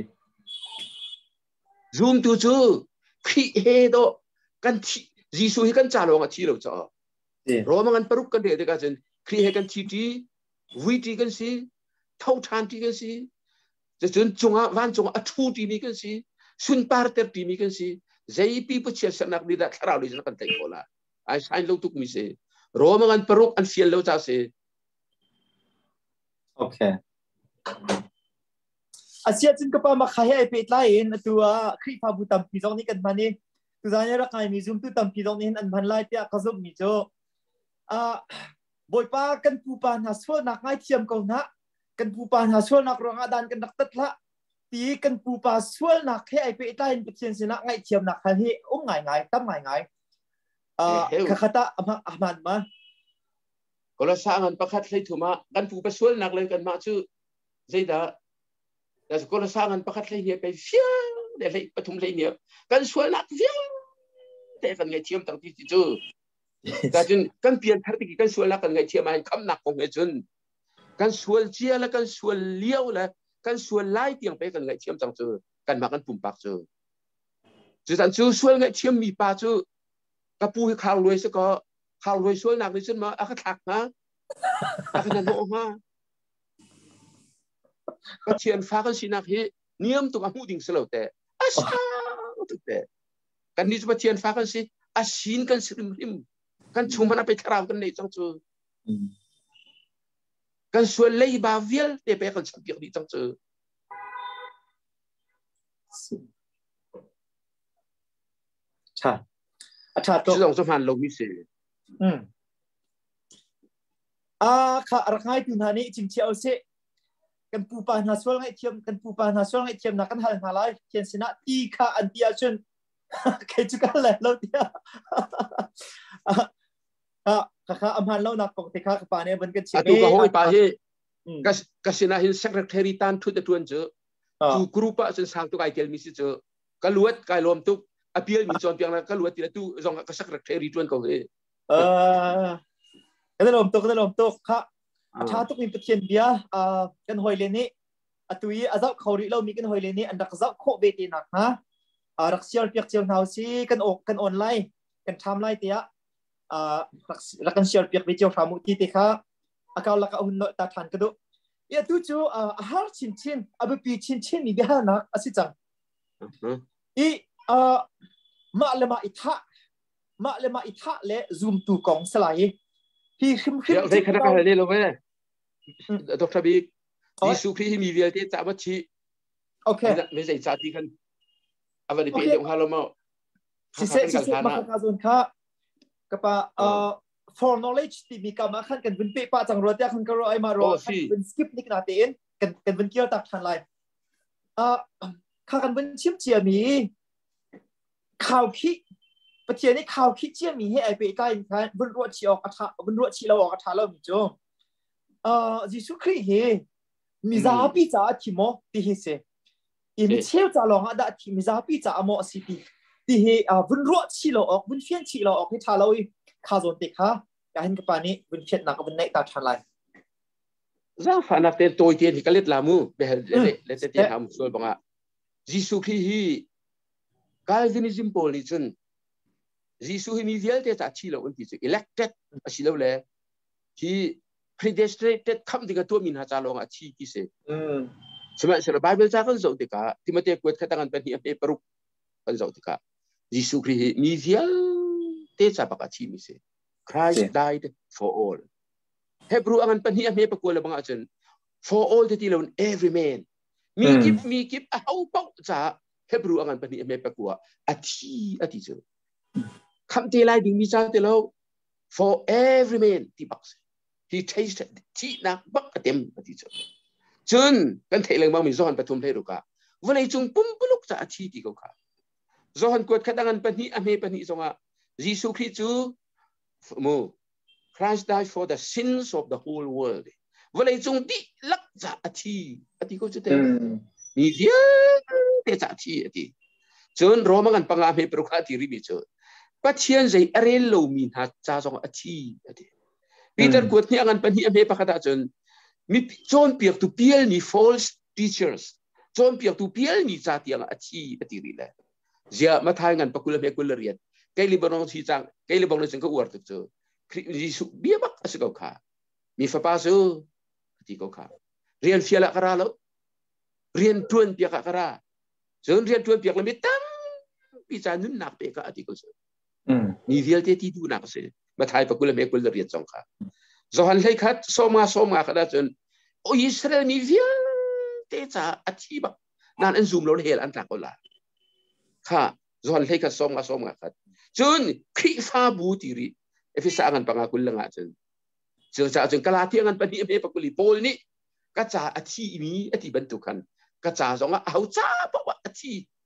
zoom tu chu khi he do kan thi jisu hi kan cha lo nga thi lo cha ro mangan paruk kan de de ka chen khi he kan thi ti wi ti kan si thau than ti kan si je chun chunga wan chunga athu ti mi kan si sun parter timi kan si zai pi pu che sanak ni da tharau li kan tai kola ai sain lo tuk mi se ro mangan paruk an fiel lo cha se โอเคอาเซียนจึงก็ปามาขายไอเป็ดไล่เองตัวคลิปพาบุตัมพิจองนี้กันมานี่ตัวใจรักไงมีซุ่มตัวตัมพิจองนี้อันพันไล่เตี้ยก็ซุ่มมีโจอ่าบอยป้ากันปูปานหาส่วนนักไงเทียมเขานะกันปูปานหาส่วนนักรองอาดานกันนักตัดละตีกันปูปาส่วนนักให้ไอเป็ดไล่เป็นเชียนสินะไงเทียมนักให้อุ้งไงไงตั้มไงไงอ่าข้าข้าตาอามาอามันมาก็เราสร้างกันประคัดเลยถูกมากันปูปาส่วนนักเลยกันมาชื่อzeidahแต่ก็เราสร้างกันประคัดเลยเนี่ยไปเฟี้ยงเดี๋ยวเลยปฐมเลยเนี่ยกันส่วนนักเฟี้ยงแต่กันไงเทียมตั้งที่จู่แต่จนกันเปลี่ยนทัศน์กันส่วนนักกันไงเทียมมันคำหนักของไงจนกันส่วนเจียแล้วกันส่วนเลี้ยวแล้วกันส่วนไล่เตียงไปกันไงเทียมตั้งจู่กันมากันปุ่มปากจู่จู่ตั้งจู่ส่วนไงเทียมมีปากจู่กระปูให้ข่าวรวยซะก็ข่าวรวยส่วนนักเลยจนมาอาคักนะอาคันนั้นออกมาก็เชียนฟ้ากันสินักเฮเนียมตัวกับหูดิ่งสลบแต่อาชาตุแต่กันนี่จะมาเชียนฟ้ากันสิอาชินกันสริมริมกันชุมมันไปคราวกันในจังจูกันส่วนเลยบาเวียลเตะไปกันสัมผัสดีจังจูใช่อาจารย์ตัวสองสมพันธ์โลมิเซอืมอ่าค่ะรักง่ายถึงท่านี้จริงเชียวเสกันปูปานหาส่วนให้เทียมกันปูปานหาส่วนให้เทียมนักกันหันหาไล่เทียนสินะตีค่ะอันเดียชนเคยจุกันเลยเราเดียอ่ะค่ะค่ะอำพันเราหนักปกติค่ะกับปานเนี่ยมันกันเชียงตุกะโหยปาเฮกัสกัสนะหินเซกเรทารีตันทุดตวนเจอจูกรุ๊ปอ่ะจนสร้างตุกไอเทลมิสิเจอกะลวดกะลมตุกอภิเอลมีจอนเปียงนะกะลวดทีละตุจงกัสเซกเรทารีตวนเขาเฮเออกันลมตุกกันลมตุกค่ะชาตุกมีประเทศเบียอ่ากันหอยเลนี่อตุยอาซับเขาริเรามีกันหอยเลนี่อันดักซับโคเบตินักนะอ่ารักเชียร์เปียกเชียร์นาวซีกันอกกันออนไลน์กันทำไลน์เตียอ่ารักรักกันเชียร์เปียกวิจิตรฟามุติติค่ะอาการลักอุ่นตาทันกันดูเยตุจูอ่าอาหารชินชินอาบุปีชินชินนี่เบียนักอาศิจังอีอ่ามาเลมาอิทะมาเลมาอิทะเละซูมตูกองสไลด์ที่ขึ้นขึ้นที่ขนาดอะไรนี่รู้ไหมDoktor Big Jesuh Christมีเวลที่จะมาชี้โอเคไม่ใช่ชาติกันอะไรที่เป็นของฮาโลมาสิเซสิเซมาข้างส่วนข้ากับป่าเอ่อ for knowledge ที่มีการมาขั้นกันเป็นเป๊ะป้าจังรถที่ขั้นก็รอไอ้มารอเป็นสกิปนิกนาเตียนกันกันเป็นเกี่ยวตักทันไรเอ่อข้ากันเป็นชิมเจียมีข่าวคิประเทศนี้ข่าวคิเจียมีให้ไอเป๊ะใกล้กันบนรัวชีออกอัฐบนรัวชีเราออกอัฐเรามีจ้องอ่ายิสุคริเฮมิซาปิจ่าทิโมติเฮเซอิมิเชลจ่าลองอาดาทิมิซาปิจ่าอโมสิติติเฮอ่าบุญรัวชีเราออกบุญเฟียนชีเราออกให้ทาเราอีข้าโซนติค่ะอยากเห็นกับปานี้บุญเฟียนนักบุญในตาทันไรจ้าฝันนักเตะตัวเทียนที่กเล็ดลามูเบลเล่เล่เทียนทำส่วนบางอ่ะยิสุคริเฮกาลวินิซึมโพลิซันยิสุเฮมีเวลเตจ่าชีเราอุนติซึ elected อาชีเราเลยที่ predestinated คำที่กระตุ้นมินหาจาลองอาชีกิเสสมัยสมัยไบเบิลจ้ากันสาวติกาที่มาเตะกวดขัดตั้งเป็นเฮียเปปรุกกันสาวติกายิสุคริสต์มีเวลเตจ่าปากอาชีมิเส Christ died for all เฮบรูอันเป็นเฮียเปปกวดเลยบางอาจารย์ for all ที่ที่เรา every man มีกิบมีกิบเอาเป้าจ่าเฮบรูอันเป็นเฮียเปปกวดอาชีอาทิเจอคำที่ไล่ดิ่งมีจ้าที่เรา for every man ที่ปักที่ tasted ที่นักบักเต็มอาทิเจอจนกันเทเลงบางมีจอห์นปฐุมเทรุกาวันนี้จงปุ่มปุลุกจะอาชีที่เขาขาจอห์นกวดขัดดังปัญหาอเมปัญหาสงฆ์ยิสุคริสต์มู Christ died for the sins of the whole world วันนี้จงดิลักจะอาชีอาทิเขาจะเต็มมีเดียเตจะอาชีอาทิจนรอมากันปังอาเมปรุกาที่ริบิจปัจเจียนใจอะไรโลมินหาจ้าจงอาชีอาทิปีเตอร์กวดเนี่ยกันปัญหาอเมปะขัดจนมีจนเปียกตุเปียลนี่ false teachers จนเปียกตุเปียลนี่จาที่yang aci ati rila dia mathai ngan pakula me kula riat kai libanong si chang kai libong le chang ko war tu chu Jesuh bia bak asiko kha mi fa pa su ati ko kha rian fiala kara lo rian tuan pia ka kara jun rian tuan pia le mi tang pi cha nun nak pe ka ati ko chu ni vial te ti du nak se mathai pakula me kula riat chang kha Zohan lai khat soma soma kada chun โอ้อิสราเอลมีเวียเตจ่าอธิบักนั่นอันซูมเราเฮลอันตรากอลาค่ะจวนเลยก็ส่งมาส่งมาครับจนคริฟ้าบูติริเอฟิสางันปังอากุลละงาจนจนจะจนกลาที่งันปนิเอปกุลิโพลนี่ก็จะอธิมีอธิบรรทุกันก็จะส่งว่าเอาจ้าเพราะว่าอธิ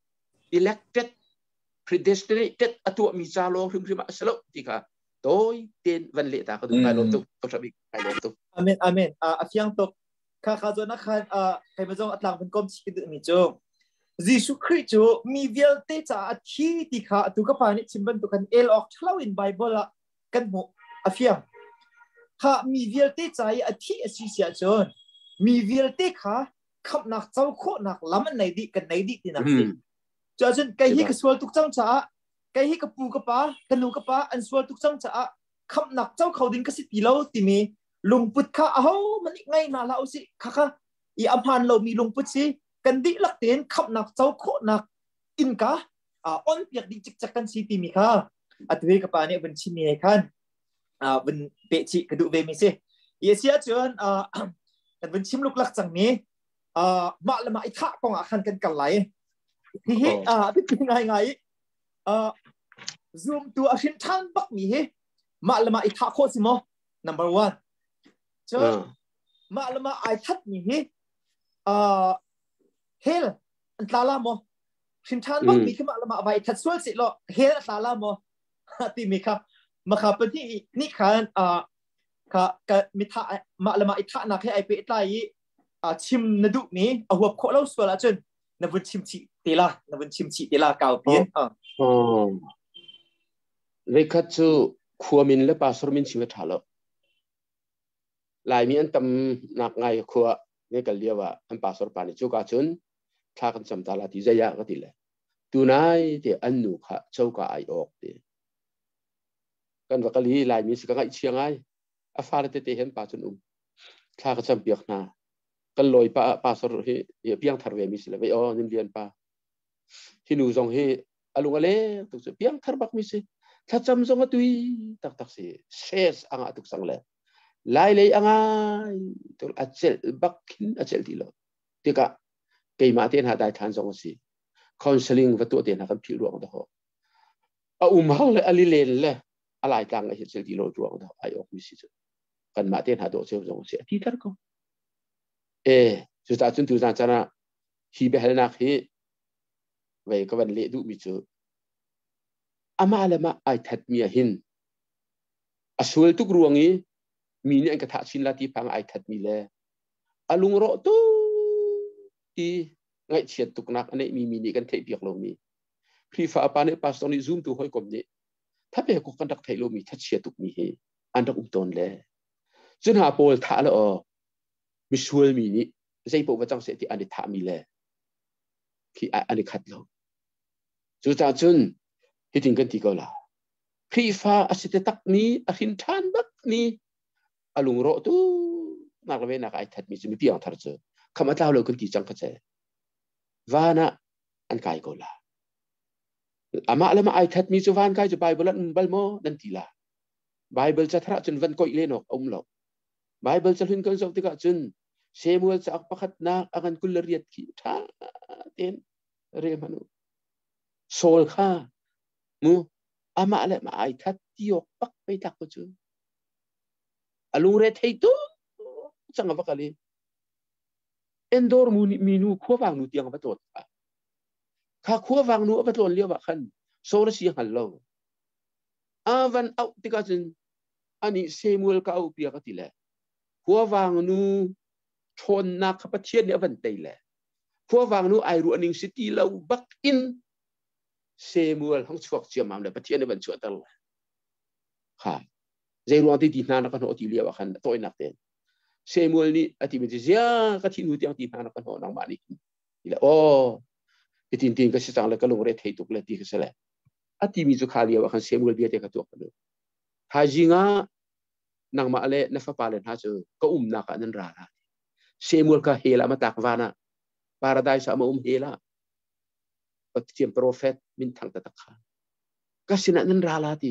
elected predestinated อตัวมีจาโลครึมครึมสลบที่ค่ะโดยเต็นวันเละตาก็ดูไปลงตุกตุกสบิกไปลงตุกอาเมนอาเมนอ่าเสียงตุกข้าข้าจนนักขันอ่าใครมาจงอัตลังเป็นกรมชิดมีจงยิสุคริสต์มีเวลเตจ่าอธิที่ค่ะตุกปานิชิมบันตุกันเอลออกทลาวินไบเบิลละกันหัวอาเฟียงข้ามีเวลเตจ่าอธิอสิเสียจนมีเวลเตค่ะขับนักเจ้าโคนักล้ำในดิกันในดิที่นักสิจนจนไก่ฮิกสวลตุกจังจ้าไก่ฮิกปูกป้ากันนูกป้าอันสวลตุกจังจ้าขับนักเจ้าเขาดินกสิตีเราติมีลุงปุดข้าเอามันอีกไงน่าเราสิข้าข้าอีอภันเรามีลุงปุดสิกันดิลักเตียนขับนักเจ้าโคนักอินกาอ่าอ่อนเปียกดิจิกจักกันสิติมีข้าอัตเวกป้าเนี่ยเป็นชิมีขันอ่าเป็นเปจิกระดูเวมิสิเยเสียจนอ่าแต่เป็นชิมลูกลักจังนี้อ่ามาละมาอีท่ากองอาคันกันกันไหลที่อ่าเป็นไงไงอ่า zoom ตัวอาชินทันบักมีเฮมาละมาอีท่าโคสิโม number one จนมาละมาไอทัดมีเฮอ่าเฮลอันตาลาโมชินทันบักมีขึ้นมาละมาไอทัดสวลสิโลเฮลอันตาลาโมที่มีค่ะมาขับไปที่นี่ค่ะอ่าค่ะก็มีท่ามาละมาอีท่านักให้ไอเปิดไลอ่าชิมนดุมีเอาหัวโคเราสวลจนนับวันชิมชีเตล่านับวันชิมชีเตล่าเก่าเปลี่ยนอ่าอ๋อเวคัตจูขัวมินและปาสรมินชิมะทาลลายมีอันตำนักไงขัวเนี่ยก็เรียกว่าอันปาสรปานิจูกาจุนถ้ากันจำตาลาที่จะยากก็ดีเลยตัวนายที่อันนูค่ะเจ้าก็ไอออกดีกันว่าก็ลีลายมีสิ่งอะไรเชียงไงอาฟาร์เตเตเห็นปาจุนอุ้มถ้ากันจำเปียกนากันลอยปาปาสรเฮเปียงทาร์เวมิสเลยไปอ๋อนิมเลียนปาที่หนูส่งเฮอลุงอะไรตุกเสเปียงทาร์บักมิสถ้าจำส่งตุยตักตักสิเชสอ่างตุกสังเลยไล่เลยอ่างตัวอัจเจลบักขินอัจเจลดีโลที่กะเกี่ยมาเตียนหาได้ทานส่งสิคอนซัลลิงวัตถุเตียนหาคำพิรวงตัวเอาอุ้มเขาเลยอลิเลนเลยอะไรต่างอัจเจลดีโลรวงตัวไอออกมิสิจกันมาเตียนหาตัวเซลส่งสิที่ทักก็เออสุดท้ายจนตัวจานจานะฮีเบลนักฮีไว้ก็วันเละดูมิจูอามาละมาไอทัดมีหินอสวลทุกรวงนี้มีเนี่ยกระทะชินลาที่พังไอทัดมีเลยอาลุงโรตุที่ไงเฉียดตุกนักอันนี้มีมีนี่กันเทียบโลมีพรีฟ้าปานเนี่ยปัสตอนนี้ซูมตัวห้อยกลมนี้ถ้าเป็นกูกันดักเทียบโลมีทัดเฉียดตุกมีเฮอันดักอุ้มต้นเลยจนหาโพลท่าละอ๋อมิสวลมีนี่ใจพวกว่าจังเสียที่อันนี้ท่ามีเลยที่อันนี้ขัดเราจุดจ้าจุนที่ถึงกันที่ก็ละพรีฟ้าอาศัยตักนี้อาหินทานบักนี้อาลุงโรตุนักเวนักไอทัดมีจะมีเพียงทาร์เจอคำว่าเราคนที่จังกระเจวานะอันกายก็ละอามาละมาไอทัดมีจะวานกายจะไบเบิลนั้นบัลโมนั่นทีละไบเบิลจะทระจนวันก็อีเลนอกอมหลอกไบเบิลจะหุ่นกันสองที่ก็จนเซมูเอลจะอักปักขัดนักอากันกุลเรียดขี้ท่าเต็นเรียมันุโซลข้ามูอามาละมาไอทัดที่ออกปักไปตักก็จูอาลุงเรทให้ตัวจังหวะกะลีเอ็นดอร์มูมีนูขั้ววางนูเตียงมาตัวข้าขั้ววางนูมาตัวเลี้ยวบักขันโซลสีหันเราอาวันเอาติกาจินอันนี้เซมูเอลก็เอาเปียกติแหละขั้ววางนูชนนักขับเทียนเนี่ยวันเตยแหละขั้ววางนูไอรูอันนิงซิตี้เราบักอินเซมูเอลห้องช่วยเชื่อมามเลยพัทยาเนี่ยวันช่วยตลอดค่ะใจรวมที่ดีนานักขันโอติเลียบักขันตัวนักเต้นเซมูเอลนี่อธิบดีเสียก็ที่นู้นที่อังที่นานักขันโอนังมานี่นี่แหละโอ้ที่ทิ้งทิ้งก็สิจังเลยก็ลงเรทให้ตุกเลยที่ก็เสร็จแล้วอธิมีจุขาเลียบักขันเซมูเอลเบียเตก็ตัวกันเลยถ้าจริงอ่ะนางมาเลนฟ้าปาเลนฮะเจอก็อุ้มนักนั่นราละเซมูเอลก็เฮล่ามาตักวานะปาราไดส์มาอุ้มเฮล่าปัจเจียมโปรเฟตมินทางตะตักขาก็สินะนั่นราละที่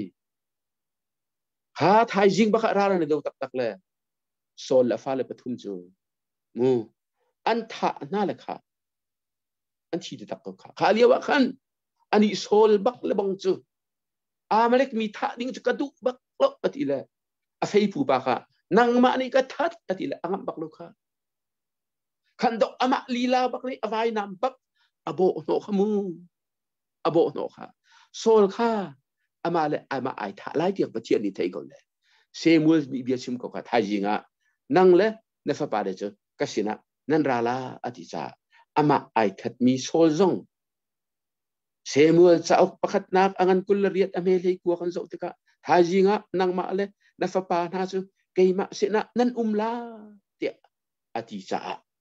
หาไทยจริงบักราละเนี่ยเดี๋ยวตักตักเลยโซลละฟ้าเลยปฐุมจูมูอันทะน่าเลยค่ะอันที่จะตักก็ค่ะขาเลียวะขันอันนี้โซลบักเลบังจูอามาเล็กมีทะดิ้งจะกระดุกบักลบปฏิเลยอาศัยผู้ปะค่ะนางมานี่ก็ทัดปฏิเลยอังบักลูกค่ะขันดอกอามะลีลาบักเลยอวัยนำบักอโบโนขมูอโบโนค่ะโซลค่ะอามาเลยอามาไอทะไล่ที่ปฏิอันนี้ไทยก่อนเลยเซมูลมีเบียชิมก็ค่ะไทยจิงอ่ะนั่งเลยเนฟปาเดจก็สินะนั่นราลาอธิษาอามาไอทัดมีโซลซงเซมูลจะเอาประคัดนักอันกุลเรียดอเมริกัวกันสุดที่ก็ไทยจิงอ่ะนั่งมาเลยเนฟปานาจูเกยมาสินะนั่นอุมลาเตียอธิษา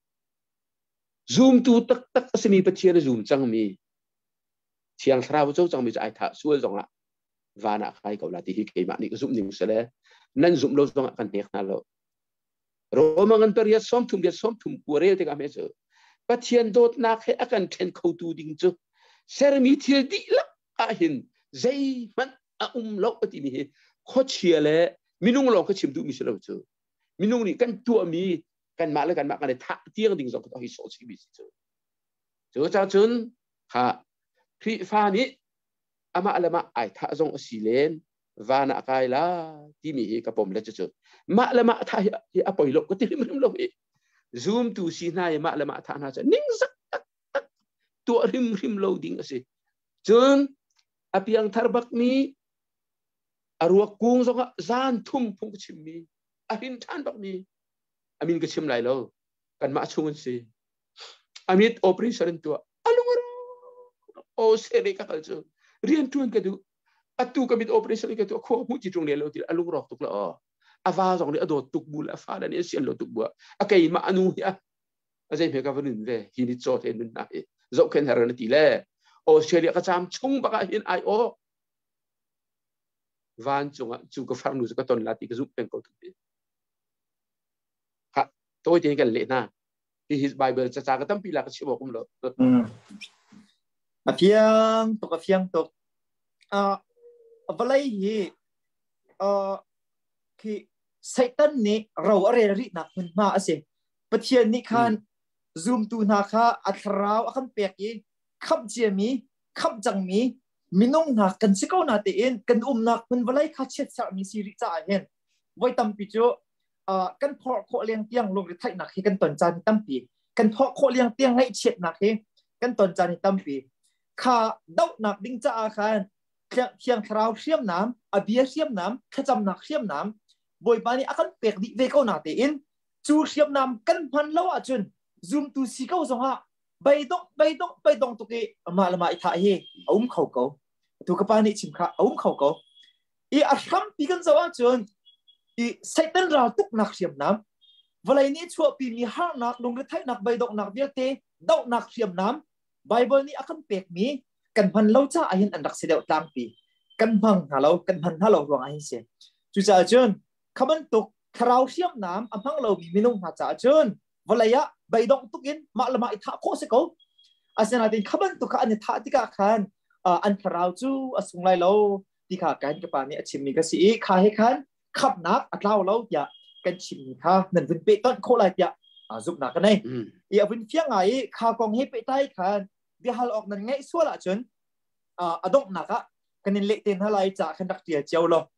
zoom ตูตักตักสมีปะเทียน zoom จังมีเชียงทราวเจ้าจังมีจะไอท่าส่วนจังละวานาใครก็ลาที่ฮิเกยมานี่ก็ zoom หนึ่งเสร็จนั่น zoom เราจังกันเนียกนั่นแล้วรอมังกันเปรียซ้อมทุ่มเดียซ้อมทุ่มกัวเรียวที่กันไม่เจอปะเทียนโดดนักให้อาการเทนเข้าตูดิ่งจูเซอร์มีที่ดีละอาหินใจมันอุ้มล็อกปฏิมีโคเชียเลยมินุ่งลองก็ชิมดูมิเชลเราเจอมินุ่งนี่กันตัวมีกันมาแล้วกันมากันเลยท่าเที่ยงดิ่งสองก็ต้องให้สอนชีวิตเจอเจอจ้าจุนค่ะที่ฟ้านี้อามาละมาไอท่าจงสิเลนวานาไกล่ะที่มีกับผมแล้วจะเจอมาละมาท่าที่อภัยโลกก็ที่ริมโลกอีซูมตูสีนายมาละมาท่าน่าจะนิ่งสักตัวริมริมโลดิ่งสิจุนอภิยังทาร์บักมีอรัวกุ้งสงจานทุ่มพงกชิมมีอหินทานบักมีอามินก็ชิมไหลแล้วกันมาชงกันสิอามินโอเปอเรชั่นตัวอลุงรโอเซริกาเขาจะเรียนทุนกันดูอัตุก็มีโอเปอเรชั่นกันตัวข้อมูลจิตรงเรียนแล้วที่อลุงรอกตุกละอ๋ออาฟ้าสองเนี่ยอโดดตุกบุลอาฟ้าแล้วเนี่ยเสียนเราตุกบัวอาเกยมาอนุเฮียอาจารย์เพียงกับวันนึงเลยฮินิโซเทนุนนายจบแค่ไหนแล้วทีแรกออสเตรเลียก็จำชงบักหินไอโอวันจงอ่ะจูก็ฟังดูสักตอนลาติก็ซุปเป็นก็ตุกดีค่ะตัวจริงกันเลยนะที่ his Bible จะจากก็ต้องปีละก็ชิบอกผมเลยมาเพียงตกกับเพียงตกอ่าอะไรฮีเอ่อคือไซตันนี่เราอะไรริหนักมันมาสิปะเทียนนี่คัน zoom ตูนาคาอัตราวอันเปียกยีขับเจียมีขับจังมีมินงนักกันสิเขาหน้าเตียนกันอุ้มนักมันอะไรคัดเช็ดสามีสิริจ่าเห็นไว้ตั้มปีโจอ่ากันพอโคเลี้ยงเตียงลงในไทยนักให้กันตอนจานตั้มปีกันพอโคเลี้ยงเตียงให้เช็ดนักให้กันตอนจานตั้มปีข้าดาวนักดิ้งจ่าคันเชียงเชียงทราวเชียมน้ำอาเบียเชียมน้ำขจำนักเชียมน้ำบ่อยปานี้อากันเปียกดิเวเขาหน้าเตียนจูเชียมน้ำกันพันเล่าอาจุนzoom ตูสิเขาสงฮะใบดงใบดงใบดงตุกเอมาละมาอิทาเฮอุ้มเขาเขาตุกปานี้ชิมข้าอุ้มเขาเขาอีอาชัมปีกันสว่างจุนอีไซตันเราตุกนักเชียมน้ำเวลานี้ชัวปีมีห้านักลงในไทยนักใบดงนักเบียเตดาวนักเชียมน้ำไบเบิลนี้อากันเปียกมีกันพันเล่าจ้าอาหินอันดักเสียเดียวต่างปีกันพังฮัลโหลกันพันฮัลโหลรวงอาหินเสียจุจ้าจุนขบันตุกคราวเชียมน้ำอันพังเรามีมินุ่งหาจ้าจุนเวลายะใบดงตุกินมาละมาอิทาโคสเขาอาศัยนาดินขบันตุกอันนี้ท่าที่กาขันอันคราวจูอสุงไลเราที่ขาการกับปานี้ชิมมีกษีขาให้ขันขับนักอัดเล่าเราอย่ากันชิมค่ะนั่นเป็นเปต้นโคไลอย่าจุบหนักกันไงอย่าเป็นเฟี้ยงไงขากองให้เปใต้ขันเดี๋ยวฮัลออกนั่นไงส่วนละจนอดงหนักอ่ะกันนี่เละเต็นอะไรจากขันดักเดียเจียวเรา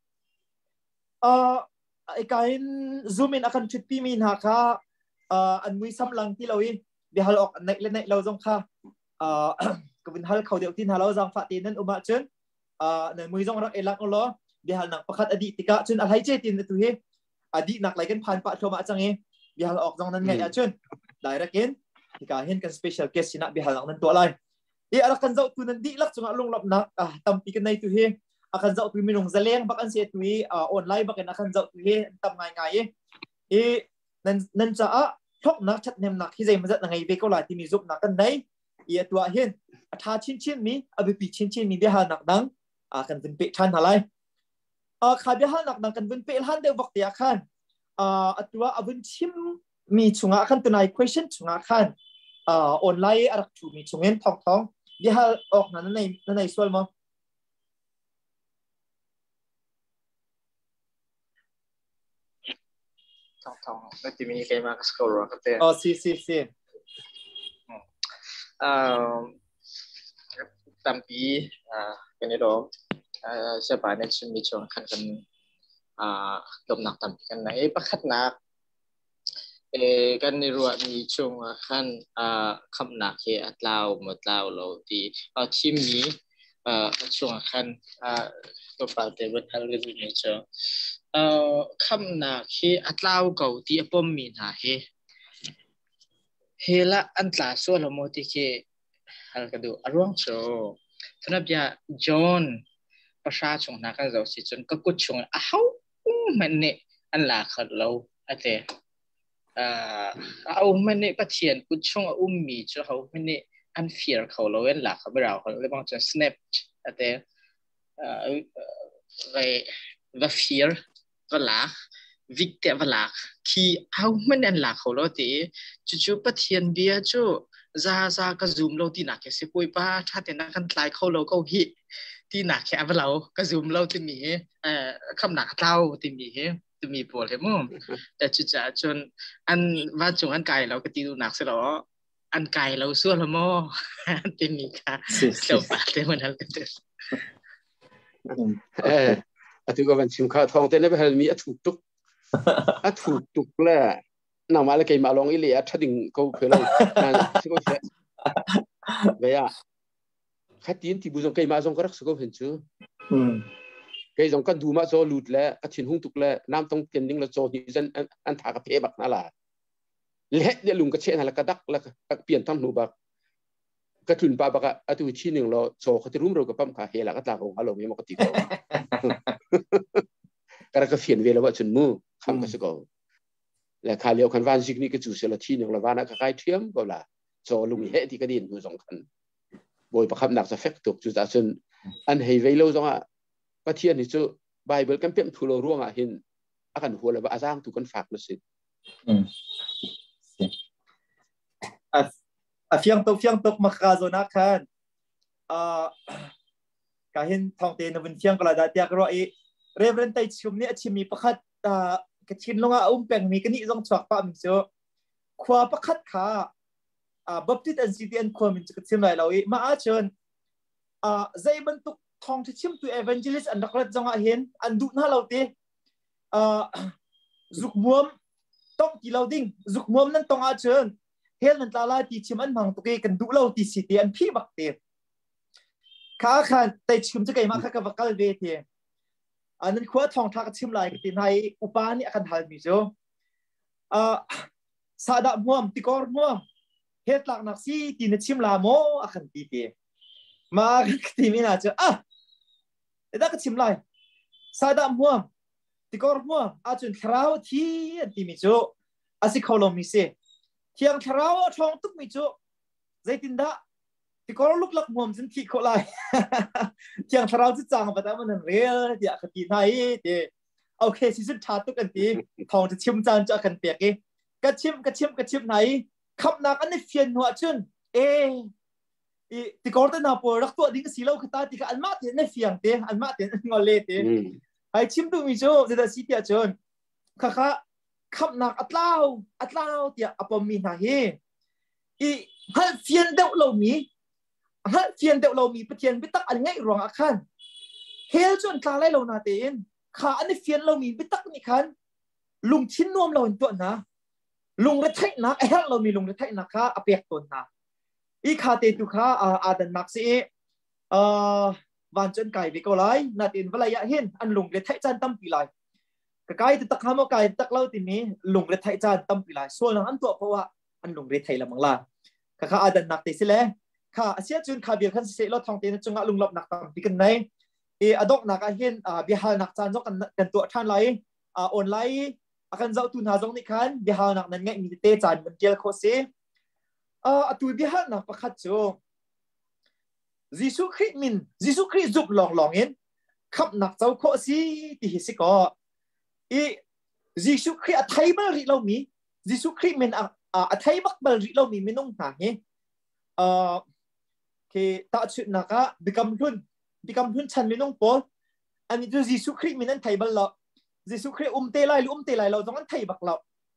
ไอ้การซูมินอาการชุดปีมีนาค่ะอันมือซ้ำลังที่เราอีเดี๋ยวฮัลออกในเล่นในเราจงค่ะก็เป็นฮัลเขาเดียวที่ฮัลเราจงฝากตีนั้นอุมาจนในมือจงรักเอลักเราเดี๋ยวฮัลหนักประคัดอดีตติกะจนอะไรเจตินตัวเฮอดีตหนักไหลกันผ่านปะชมอาจังเฮเดี๋ยวฮัลออกจงนั้นไงอาจนได้รักเห็นติกะเห็นกันสเปเชียลเกสชนะเดี๋ยวฮัลหนักนั้นตัวอะไรเอออาการเจ้าตัวนั้นดีลักจงลงหลับหนักอ่ะตั้มปีกันในตัวเฮอาการเจ้าตัวมีลงเสลียงบักอันเสียตัวออนไลน์บักอันอาการเจ้าตัวเฮตั้มง่ายง่ายเอนั่นนั่นจะอ่ะทบนักชัดเนมนักที่ใจมันจะยังไงเวก็หลายที่มีจุบนักกันไหนเอียตัวเห็นท่าชิ้นชิ้นมีอภิปีชิ้นชิ้นมีเบี้ยหานักดังอ่ากันเป็นเปชันอะไรอ่าขาเบี้ยหานักดังกันเป็นเปหันเดียวบอกเดียขันอ่าตัวอภิชิมมีชงอ่ะขันตัวไหน question ชงอ่ะขันอ่าออนไลน์อะไรชูมีชงเงินทองทองเบี้ยหาออกนั่นในนั่นในส่วนมั้งทองทองแล้วที่มีใครมาสกอร์ก็เตะอ๋อสิสิสิอ่าตั้มปีอ่ากันนี่ดอกอ่าเชื่อป่ะเนี่ยชิมมีช่วงขันกันอ่าลมหนักตั้มกันไหนประคัดหนักเอกันในรัวมีช่วงขันอ่าคำหนักเฮอัตลาวหมดลาวเราที่อ่าที่มีอ่าช่วงขันอ่าตัวป่าเตวันอัลเลวินิช่วงเอ่อคำหนักเฮอัตลาวเก่าที่อปมมีนะเฮเฮละอันตราส่วนละโมติเคฮัลกดูอารมณ์โชทนับยาจอนประชาชนนักการเราสิจนก็กุศลอ้าวมันเนี่ยอันหลักเราอาเตอ่าเอามันเนี่ยปะเทียนกุศลอุ้มมีจ้าเขามันเนี่ยอันเฟียร์เขาเราเว้นหลักเขาไม่เราเขาเลยบางจน snap อาเตอ่าไปว่าเฟียร์ว่าหลักวิกเตอร์ว่าหลักที่เอามันอันหลักเขาเราเตจู่ๆปะเทียนเบียจู่ซาซากระซุมเราที่หนักแค่สิบปุยป้าถ้าแต่นักกันตายเขาเราก็ฮิที่หนักแค่เรากระซุมเราที่มีเอ่อคำหนักเราที่มีที่มีปวดเลยมั้งแต่จุดจ้าจนอันว่าจงอันไกลเราก็ตีดูหนักเสียหรออันไกลเราส่วนละมั้งที่มีค่ะเกี่ยวปากเรื่องนั้นกันเถอะเอออาทิตย์ก็วันชิมข้าวทองแต่เนี่ยไปหามีอัถูกตุกอัถูกตุกแหละน้ำมาแล้วเกยมาลองอีเลียถ้าดิ่งเขาเพื่อเรานั่นสิ่งก็เสียเบียขัดยินที่บุษงเกยมาส่งก็รักษาเขาเห็นชื่อเกยส่งกันดูมาโซลุดแล้วกระชินหุ่งตุกแล้วน้ำต้องเกินดิ้งแล้วโซนี่ฉันอันถากระเพบักนั่นแหละเละเนี่ยลุงกระเชนอะไรกระดักแล้วก็เปลี่ยนทั้งหนูบักกระถุนปลาบักอะตัวชิ้นหนึ่งเราโซเขาจะรุ่มเรากับปั๊มขาเฮล่ะก็ตากของเขาเราไม่มาก็ตีเขากระก็เฟียนเวลาว่าจนมือคำก็สกอและคาเลียวคันวานซิกนี่ก็จู่เสละที่หนึ่งละวานะก็ใกล้เทียมก็ละโซลุงเฮที่กระดิ่งอยู่สองคันบอยประคับหนักจะเฟกตุกจู่ตาจนอันเฮเวลจังอ่ะประเทศนี้จู่ไบเบิลกันเป็นทุลร่วงอ่ะเห็นอาการหัวเลยว่าอาจารย์ถูกกันฝากมาสิอืมอ่ะอ่ะเฟียงตกเฟียงตกมาคาโซนักคันอ่าการเห็นทองเตนวันเฟียงก็ละได้เดียกรออีเรเวนไตชุมเนี่ยชิมีประคัดอ่ากระชินลงอ่ะอุ้มแปงมีกันนี่ต้องฉกปั๊มเจ้าขวาประคัดขาอ่าบัพติตันซีเดียนขวามันจะกระชิมไหลเราอีมาอาเชิญอ่าใจบรรทุกทองที่ชิมตัวเอเวนเจลิสอันดักเล็ดจังอ่ะเห็นอันดุน่าเราเตะอ่าจุกมัวมต้องที่เราดิ้งจุกมัวมนั้นต้องอาเชิญเฮลนั่นตาลาที่ชิมอันพังตุกเกกันดุเราที่สิเตียนพี่บักเตะขาขันแต่ชิมจะไกลมากกับวักกัลเวทีอันนั้นขวาทองทักชิมไหลกันที่ไหนอุปานี่อาการหันมิโซอ่าสาดมัวมติกอร์มัวเฮตหลักนักซีที่นชิมลาโมอาการตีเตะมาที่มีน่าจะอ่ะเด็กก็ชิมไหลสาดมัวมติกอร์มัวอาจจะคราวที่ที่มิโซอาศัยเขาลงมิเซที่ยังคราวทองตุกมิโซzeitindahที่ก็ลุกลักมัวมันที่เขาไล่ที่ยังคราวที่จังแต่มันเรียลที่อาคติไหนเดโอเคสิสุดท้ายตุกันทีทองจะชิมจานจะกันเปียกเองกระชิมกระชิมกระชิมไหนคำนักอันนี้เฟียนหัวจุนเอที่ก็ต้องนับรักตัวดิ้งสีเหล้าขตาที่ก็อันมาเตียนในเฟียงเตอันมาเตียนงอเล่เตไอชิมตัวมิโจ้จะได้สิเตียจุนข้าข้าคำนักอัตลาวอัตลาวเตียอปมีนาเฮอีฮัลเฟียนเดาเรามีฮัลเฟียนเดาเรามีปะเทียนไปตักอันง่ายรองอาคันเฮลจนคลาไล่เรานาเตียนข้าอันนี้เฟียนเรามีไปตักนี่คันลุงชิ้นนวมเราเห็นตัวนะลุงเรทัยนะไอ้ฮัลเรามีลุงเรทัยนะข้าอเปียกตัวนะอีข้าเตตุข้าอาดันนักสิเอ่อวันจนไก่ไปก็ไล่นาเตียนเวลาเห็นอันลุงเรทัยจันตั้มปีไล่ก็ไก่ตักข้ามไก่ตักเล่าติมีลุงเรทัยจันตั้มปีไล่ส่วนอันตัวเพราะว่าอันลุงเรทัยละมังล่ะข้าข้าอาดันนักติสิเลยข้าเสียจุนข้าเบียร์ขันเสียรถทองเตนจงอาลุงหลบหนักตั้มปีกันไหนเออดอกนักเห็นอ่าบิฮานักจานจกกันกันตัวท่านไล่อ่าออนไลน์อาการเจ้าตุนหาจงนี่คันบิฮานักนั้นไงมีเตจานมันเกี่ยวข้องสิอ่าตัวบิฮานักประคัตโจJesuhคริสต์มิน Jesuhคริสต์จุบลองลองเห็นขับหนักเจ้าข้อสิที่เห็นสิก็อี Jesuhคริสต์อัฐัยบัลริเรามี Jesuhคริสต์มินอ่าอัฐัยบักบัลริเรามีminungหนาเงี้ยอ่าคือตาชุดนักอ่ะบิกำหุ่นบิกำหุ่นฉันminungปออันนี้ตัว Jesuhคริสต์มินนั้นไทยบัลเราJesuhคริสต์อุ้มเตลัยหรืออุ้มเตลัยเราต้องอันไทยบักเรา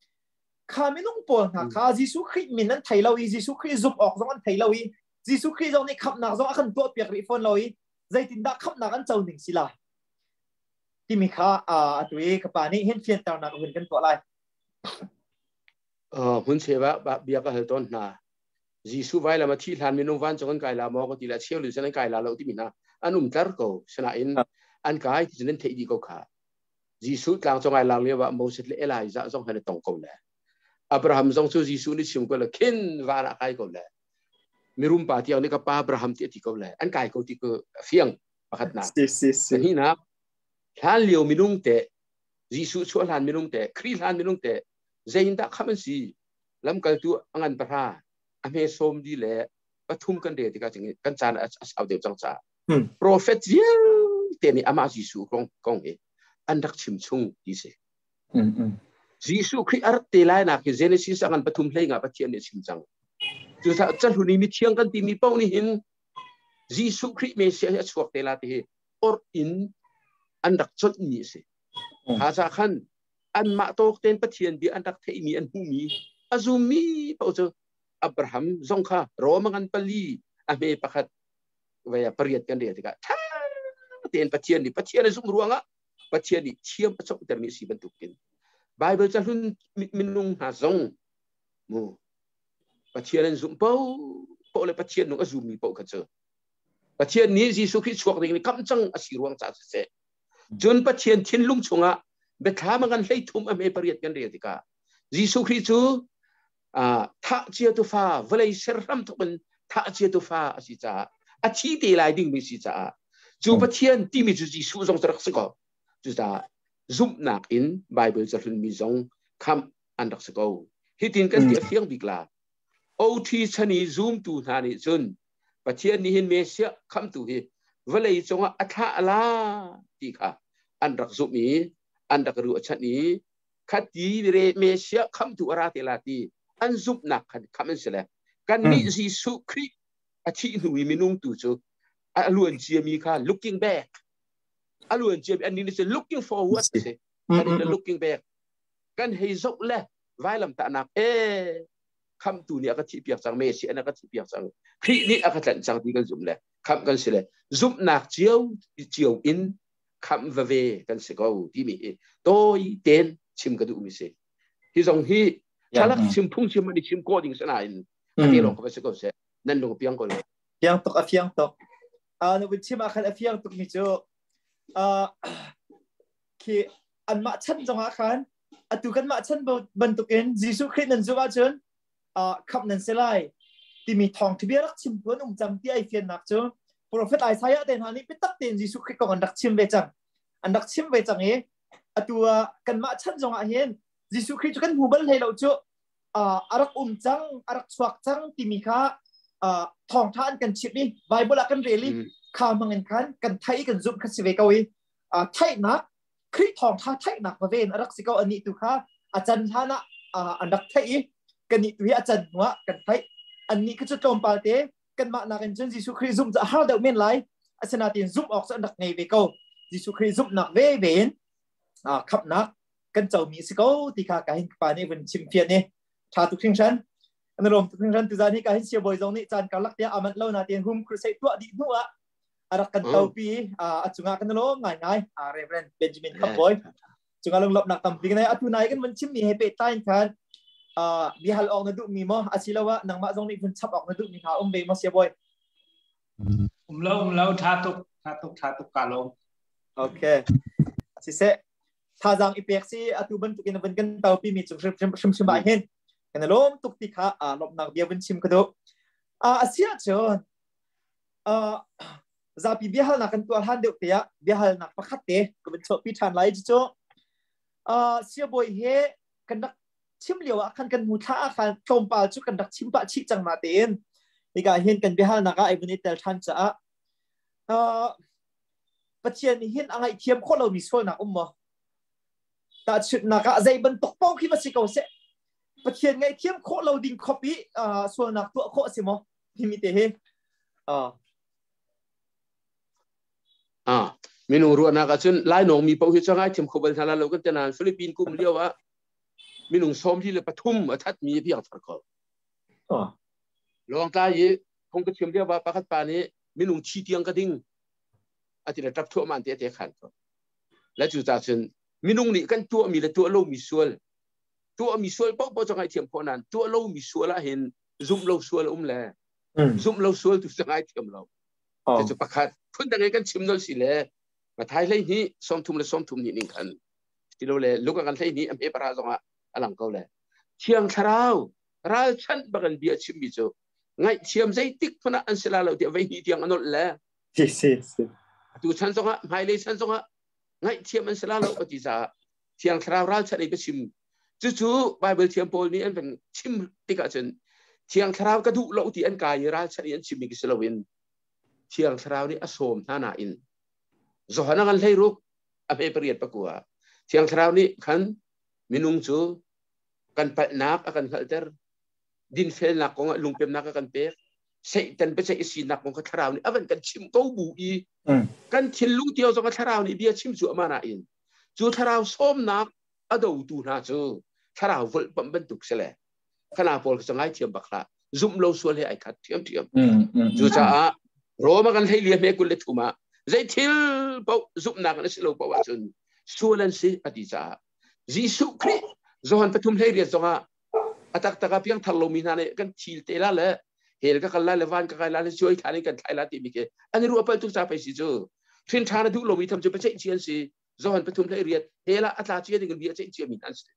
ข้าไม่นุ่งปวดหนักข้าจิสุคริมินนั้นไทยเราอีจิสุคริซุบออกซองอันไทยเราอีจิสุคริซองนี่ขับหนักซองอันตัวเปียกริฟอนเราอีใจตินดาขับหนักอันเจ้าหนึ่งสิละที่มีข้าอ่าตัวเองกับป่านี้เห็นเพียนตาหนักหุ่นกันตัวอะไรเออหุ่นเชวะแบบเบียกกันต้นนะจิสุไว้แล้วมาที่ทานมินุวันจงกันไกลลามอก็ทีละเชี่ยวหรือฉะนั้นไกลลาเราที่มีนะอันอุ้มตร์ก็ฉะนั้นอันกายที่ฉะนั้นเทดีก็ขาจิสุกลางจงไกลลาเรียกว่าโมเสสเอลายจะจงให้ตรงกันเลยอับราฮัมจงสู้จิสุนี่ชิมก็เลยขึ้นวาระไกลก็เลยมีรุมปาที่เอานี่ก็ป้าอับราฮัมที่ที่ก็เลยอันกายก็ที่ก็เฟียงประคัดนะแต่นี่นะหลานเลี้ยวมินุงเตะจิสุช่วยหลานมินุงเตะครีหลานมินุงเตะเจนตะข้ามันสีลำกันตัวอันปราอเมซอมดีแหละปฐุมกันเดียที่กันจริงกันจานเอาเดียวจังจ้าโปรเฟตเยอะเตนี่อามาจิสุกองกองเออันดักชิมชุงดีสิจิสุคริอาร์เตลายนักเจเนซิสอันปฐุมเลยงาปะเทียนเนี่ยชิมจังจุดจันหุนีมิเทียงกันที่มีเป้านี่เห็นจิสุคริเมเซียสวกเตลาที่ออร์อินอันดักจดนี่สิหาจากขันอันมาโตเต็นปะเทียนบีอันดักเทมีอันหูมีอาซูมีเป้าเจออับราฮัมจงข้ารอมังอันปลีอเมปะขัดเวียปริยัติกันเดียที่กันท่าเต็นปะเทียนนี่ปะเทียนในสุ่มรวงอ่ะปะเทียนนี่เชี่ยมประสบแต่มีสีบรรทุกกินไบเบิลจะหุ่นมินุงหาซงมูปะเทียนในสุ่มเป้าเป้าเลยปะเทียนนุ่งอาซูมีเป้ากันเจอปะเทียนนี้จิสุคริสต์ช่วงนี้กำจังอาศิรวงจ่าเสะจนปะเทียนทิ้งลุงชงอ่ะเบ็ดท้ามังกันเลยทุ่มอเมปริยัติกันเดียที่กันจิสุคริสต์อ่าท่าเจียตุฟ้าเวลาเสรัมทุกคนท่าเจียตุฟ้าสิจ้าอาชีพที่ลายดิ่งมีสิจ้าจูปะเทียนที่มีจุดจิสุจงรักษาก็จุดจ้าซุปนักอินไบเบิลจะเรียนมีจงคำอันรักษาก็ฮิตินกันที่เฟียงบิกลาโอทีชนีซูมตูนานิจนปะเทียนนี้เห็นเมเสียคำตูฮีเวลาจงอัฐาลาที่ค่ะอันรักษามีอันรักรู้ชนีขัดยีเรเมเสียคำตูอาราเตลาตีอันซุปนักขัดคำเสลกันนี้จิสุคริอาชีพหนุ่ยมินุงตูจูอาล้วนเจียมีค่ะ looking back อาล้วนเจียมีอันนี้นี่จะ looking forward สิอันนี้จะ looking back กันให้จบเลยไว้ลำตานักเอ๊คำตูเนี่ยก็ที่เปียกสังเมสีอันนั้นก็ที่เปียกสังครินี่อาก็จะจังที่กันซุ่มเลยคำกันเสลซุปนักเจียวเจียวอินคำเวกันเสกเอาที่มีโตยเต้นชิมกระดูกมิเสที่ตรงที่ถ้าลักชิมพุ่งชิมมันดิชิมโกดิ่งสนายอันนี้ลงกับเสกเอาเสนั่นลงกับเพียงก่อนเลยเพียงตกเพียงตกอ่าในวันที่มาคันเพียงตกมิจูอ่าคืออันมาชันจังหวะคันอัตุกันมาชันบรรทุกินจิสุคริสต์นั่นจูว่าจนอ่าขับนั่นเสลายที่มีทองที่เบียรักชิมเพื่อนอุ้มจังที่ไอเฟียนนักจูโปรเฟตไอซายะเดนฮานี่เป็นตักเต็นจิสุคริสต์ก็อันดักชิมเวจังอันดักชิมเวจังเออัตัวกันมาชันจังหวะเห็นจิสุคริสต์กันหูบัลให้เราจูอ่าอารักอุ้มจังอารักสวักจังที่มีค่าอ่าทองท่านกันชิปนี่ไบเบิลกันเรลี่ข้ามังเงินกันกันไทยกันซุ่มคัสเวกาวีอ่าไทยนักคริสทองท่าไทยนักมาเวนอารักสิกาอันนี้ตัวข้าอาจารย์ท่านะอ่าอันดักไทยกันนี่ตัวอาจารย์หัวกันไทยอันนี้ก็จะโจมปาเตกันมานักกันจนจิสุคริสซุ่มจะหาเดาเมนไลอาชนาตินซุ่มออกจากอันดักในเวกาจิสุคริสซุ่มนักเวเวนอ่าขับนักกันเจ้ามีสิกาที่ข้าการเห็นปานี่เป็นชิมเพียนนี่ชาตุกทิ้งฉันอันนั้นรวมถึงฉันตุจานี่การเห็นเชียร์บอยตรงนี้จานการลักเดียอามันเล่านาเตียนหุ่มครูใส่ตัวดีนัวอารักกันเตาปีอ่าจุงอากันนั่นโลง่ายง่ายอ่าเรเวนเบนจามินขับบอยจุงอาลงหลับหนักต่ำปีกันในอัตุนายกันมันชิมมีให้เปตายกันอ่าบิฮัลออกนั่นดูมีมั้งอาศิลาวะนังมาตรงนี้เป็นชับออกนั่นดูมีข่าวอุ้มเบมาเชียร์บอยอุ้มเล่าอุ้มเล่าท่าตุกท่าตุกท่าตุกกาลงโอเคสิเซท่าจังอีเปียกซีอัตุบันตุกินเป็นกันเตาปีมีจุงชิมชิมชิมชิมบ่ายเห็นกันลมตุกติค่ะอ่าลมนักเบียเป็นชิมกระดูอ่าเสียจนอ่าจะปีเบียหัลนักกันตัวหันเดียวเตียเบียหัลนักพักขัดเตะก็เป็นโชว์พิธานไลฟ์จู่อ่าเสียบอยเฮกันดักชิมเหลียวอ่ะคันกันมุท่าคันโจมปาจู่กันดักชิมปะชิจังมาเต็นนี่ก็เห็นกันเบียหัลนักไอ้บุญเตลทันจ้าอ่าปัจจัยนี้เห็นอะไรเทียมคนเรามีส่วนนักอุ้มมั้งแต่ชุดนักใจบรรทุกป้องขึ้นมาสิเขาเสปัจจัยไงเทียมโคเราดิ่งคอปีอ่าส่วนนักตัวโคสิมั้งที่มีเตะอ่าอ่าเมนูรัวนักจนไล่หนองมีเป้าหิจังไงเทียมขบวนทาราเราก็จะนานฟิลิปปินส์กุมเลี้ยววะ minung som hi le pathum athat mi piang thar ko long ta yi khong ka chim dia ba pakhat pa ni minung chi tiang ka ding ati la tap thu man te te khan ko la chu ta chen minung ni kan tu mi le tu lo mi sual tu mi sual pok po changai thiam pho nan tu lo mi sual a hin zum lo sual um le zum lo sual tu changai thiam lo te chu pakhat phun da ngai kan chim no si le ma thai le hi som thum le som thum ni ning khan ti lo le lu ka kan le ni am e para zonga alang ko le thiang tharau ral chan bagan bia chim mi chu ngai thiam zai tik phana an sela lo ti vai hi tiang anol le si si si tu chan zonga mai le chan zonga ngai thiam an sela lo ti za thiang tharau ral chan ei be chim chu chu bible thiam pawl ni an ben chim tika chen thiang tharau ka du lo ti an kai ral chan an chim mi ki selo win thiang tharau ni asom thana in zo hana kan lei ruk a pe period pakua thiang tharau ni khan minung chu kan pa nak akan khalter din fel nak ko lungpem nak kan pe sei tan pe sei si nak ko tharau ni avan kan chim ko bu i kan thil lu tio zo ka tharau ni bia chim chu amana in chu tharau som nak ado tu na chu tharau vol pam ban tuk sele khana pol ka ngai thiam bakla zum lo sual he ai khat thiam thiam chu cha a ro ma kan thei lia me kul le thuma zai thil bo zum nak na silo bo wa chun sualan si ati cha Jesuh Christ zohan pathum hlei ria zonga atak taka piang thlau mi na ne kan thil te la le hel ka kala le van ka kala le joy thani kan thaila ti mi ke ani ru apal tu cha pai si chu Hrinthan du lomi tham chu pa chei chian si zohan pathum hlei ria hela atla chi ding bia chei chi mi nan si